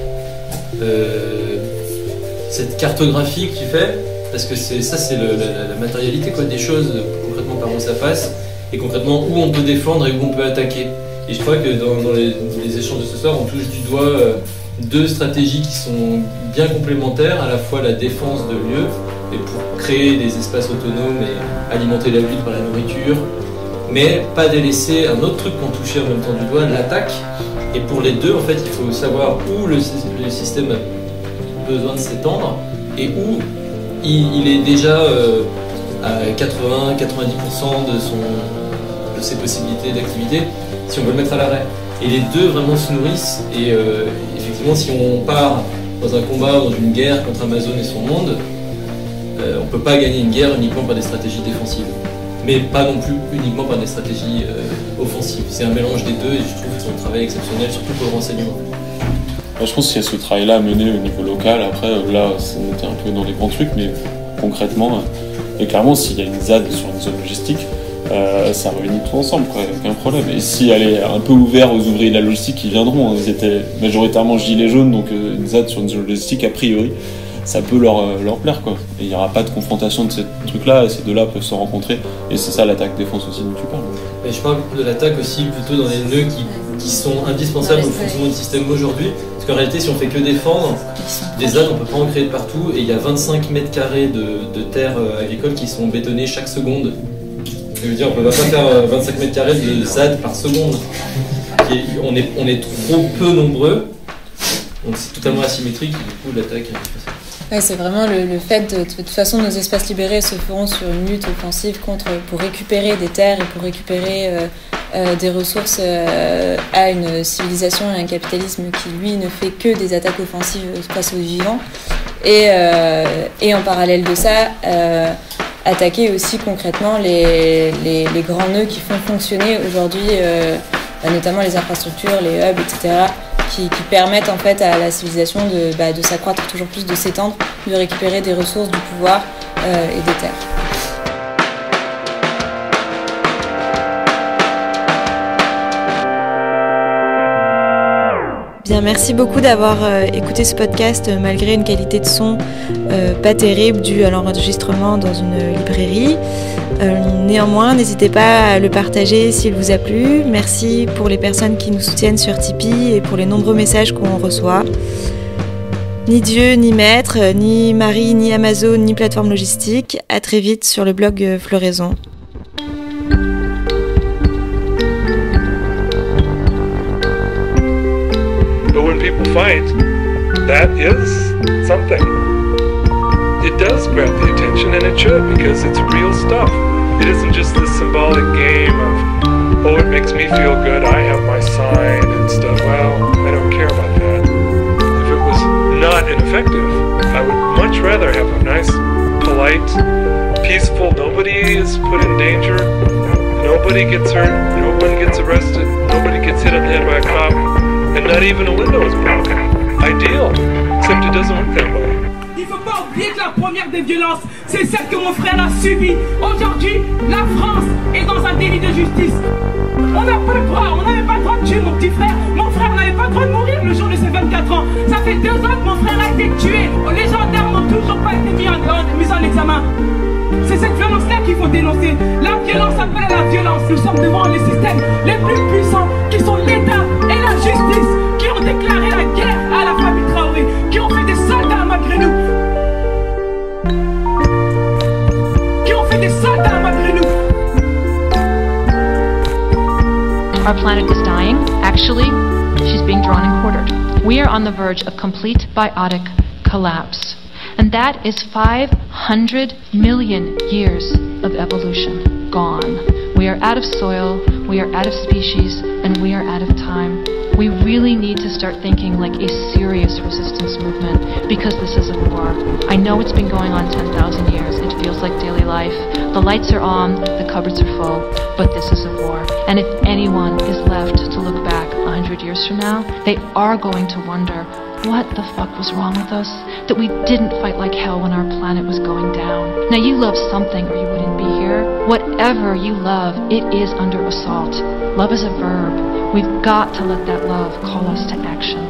Euh, cette cartographie que tu fais, parce que c'est, ça c'est le, la, la matérialité quoi, des choses, concrètement par où ça passe, et concrètement où on peut défendre et où on peut attaquer. Et je crois que dans, dans les, les échanges de ce soir, on touche du doigt euh, deux stratégies qui sont bien complémentaires, à la fois la défense de lieux, et pour créer des espaces autonomes et alimenter la ville par la nourriture, mais pas délaisser un autre truc qu'on touchait en même temps du doigt, l'attaque. Et pour les deux, en fait, il faut savoir où le, le système a besoin de s'étendre et où il, il est déjà euh, à quatre-vingts à quatre-vingt-dix pour cent de, son, de ses possibilités d'activité, si on veut le mettre à l'arrêt. Et les deux vraiment se nourrissent, et euh, effectivement, si on part dans un combat, dans une guerre contre Amazon et son monde, euh, on ne peut pas gagner une guerre uniquement par des stratégies défensives, mais pas non plus uniquement par des stratégies euh, offensives. C'est un mélange des deux, et je trouve que c'est un travail exceptionnel, surtout pour le renseignement. Je pense qu'il y a ce travail-là à mener au niveau local. Après, là, on était un peu dans les grands trucs, mais concrètement, et clairement, s'il y a une Z A D sur une zone logistique, Euh, ça réunit tout ensemble, quoi, aucun problème. Et si elle est un peu ouverte aux ouvriers de la logistique, ils viendront. Hein. Ils étaient majoritairement gilets jaunes, donc euh, une Z A D sur une zone logistique, a priori, ça peut leur, euh, leur plaire, quoi. Et il n'y aura pas de confrontation de ces trucs-là, et ces deux-là peuvent se rencontrer. Et c'est ça l'attaque-défense aussi dont tu parles. Et je parle de l'attaque aussi plutôt dans les nœuds qui, qui sont indispensables au fonctionnement du système aujourd'hui. Parce qu'en réalité, si on fait que défendre, des Z A D, on peut pas en créer de partout. Et il y a vingt-cinq mètres carrés de, de terres agricoles qui sont bétonnées chaque seconde. Je veux dire, on ne peut pas faire vingt-cinq mètres carrés de Z A D par seconde. On est, on est trop peu nombreux, donc c'est totalement asymétrique, et du coup l'attaque est facile. Ouais, c'est vraiment le, le fait de, de toute façon nos espaces libérés se feront sur une lutte offensive contre, pour récupérer des terres et pour récupérer euh, euh, des ressources euh, à une civilisation et un capitalisme qui lui ne fait que des attaques offensives face aux vivants. Et, euh, et en parallèle de ça, euh, attaquer aussi concrètement les, les, les grands nœuds qui font fonctionner aujourd'hui, euh, notamment les infrastructures, les hubs, et cetera, qui, qui permettent en fait à la civilisation de, bah, de s'accroître toujours plus, de s'étendre, de récupérer des ressources, du pouvoir euh, et des terres. Bien, merci beaucoup d'avoir euh, écouté ce podcast euh, malgré une qualité de son euh, pas terrible due à l'enregistrement dans une librairie. Euh, néanmoins, n'hésitez pas à le partager s'il vous a plu. Merci pour les personnes qui nous soutiennent sur Tipeee et pour les nombreux messages qu'on reçoit. Ni Dieu, ni maître, ni Marie, ni Amazon, ni plateforme logistique. À très vite sur le blog euh, Floraison. When people fight, that is something. It does grab the attention, and it should, because it's real stuff. It isn't just this symbolic game of, oh, it makes me feel good, I have my sign and stuff. Well, I don't care about that. If it was not ineffective, I would much rather have a nice, polite, peaceful, nobody is put in danger, nobody gets hurt, no one gets arrested, nobody gets hit on the head by a cop, and not even a window is broken. Ideal, except it doesn't work that way. Il faut pas oublier que la première des violences, c'est celle que mon frère a subie. Aujourd'hui, la France est dans un délit de justice. On n'a pas le droit, on n'avait pas le droit de tuer mon petit frère. Mon frère n'avait pas le droit de mourir le jour de ses vingt-quatre ans. Ça fait deux ans que mon frère a été tué. Les gendarmes n'ont toujours pas été mis en, mis en examen. C'est cette violence-là qu'il faut dénoncer. La violence appelle à la violence. Nous sommes devant les systèmes les plus puissants qui sont l'État et la justice, qui ont déclaré la guerre à la famille Traoré, qui ont fait des soldats malgré nous. Qui ont fait des soldats malgré nous. Our planet is dying. Actually, she's being drawn and quartered. We are on the verge of complete biotic collapse. And that is five hundred million years of evolution gone. We are out of soil, we are out of species, and we are out of time. We really need to start thinking like a serious resistance movement, because this is a war. I know it's been going on ten thousand years. It feels like daily life. The lights are on, the cupboards are full, but this is a war. And if anyone is left to look back one hundred years from now, they are going to wonder, what the fuck was wrong with us? That we didn't fight like hell when our planet was going down. Now you love something or you wouldn't be here. Whatever you love, it is under assault. Love is a verb. We've got to let that love call us to action.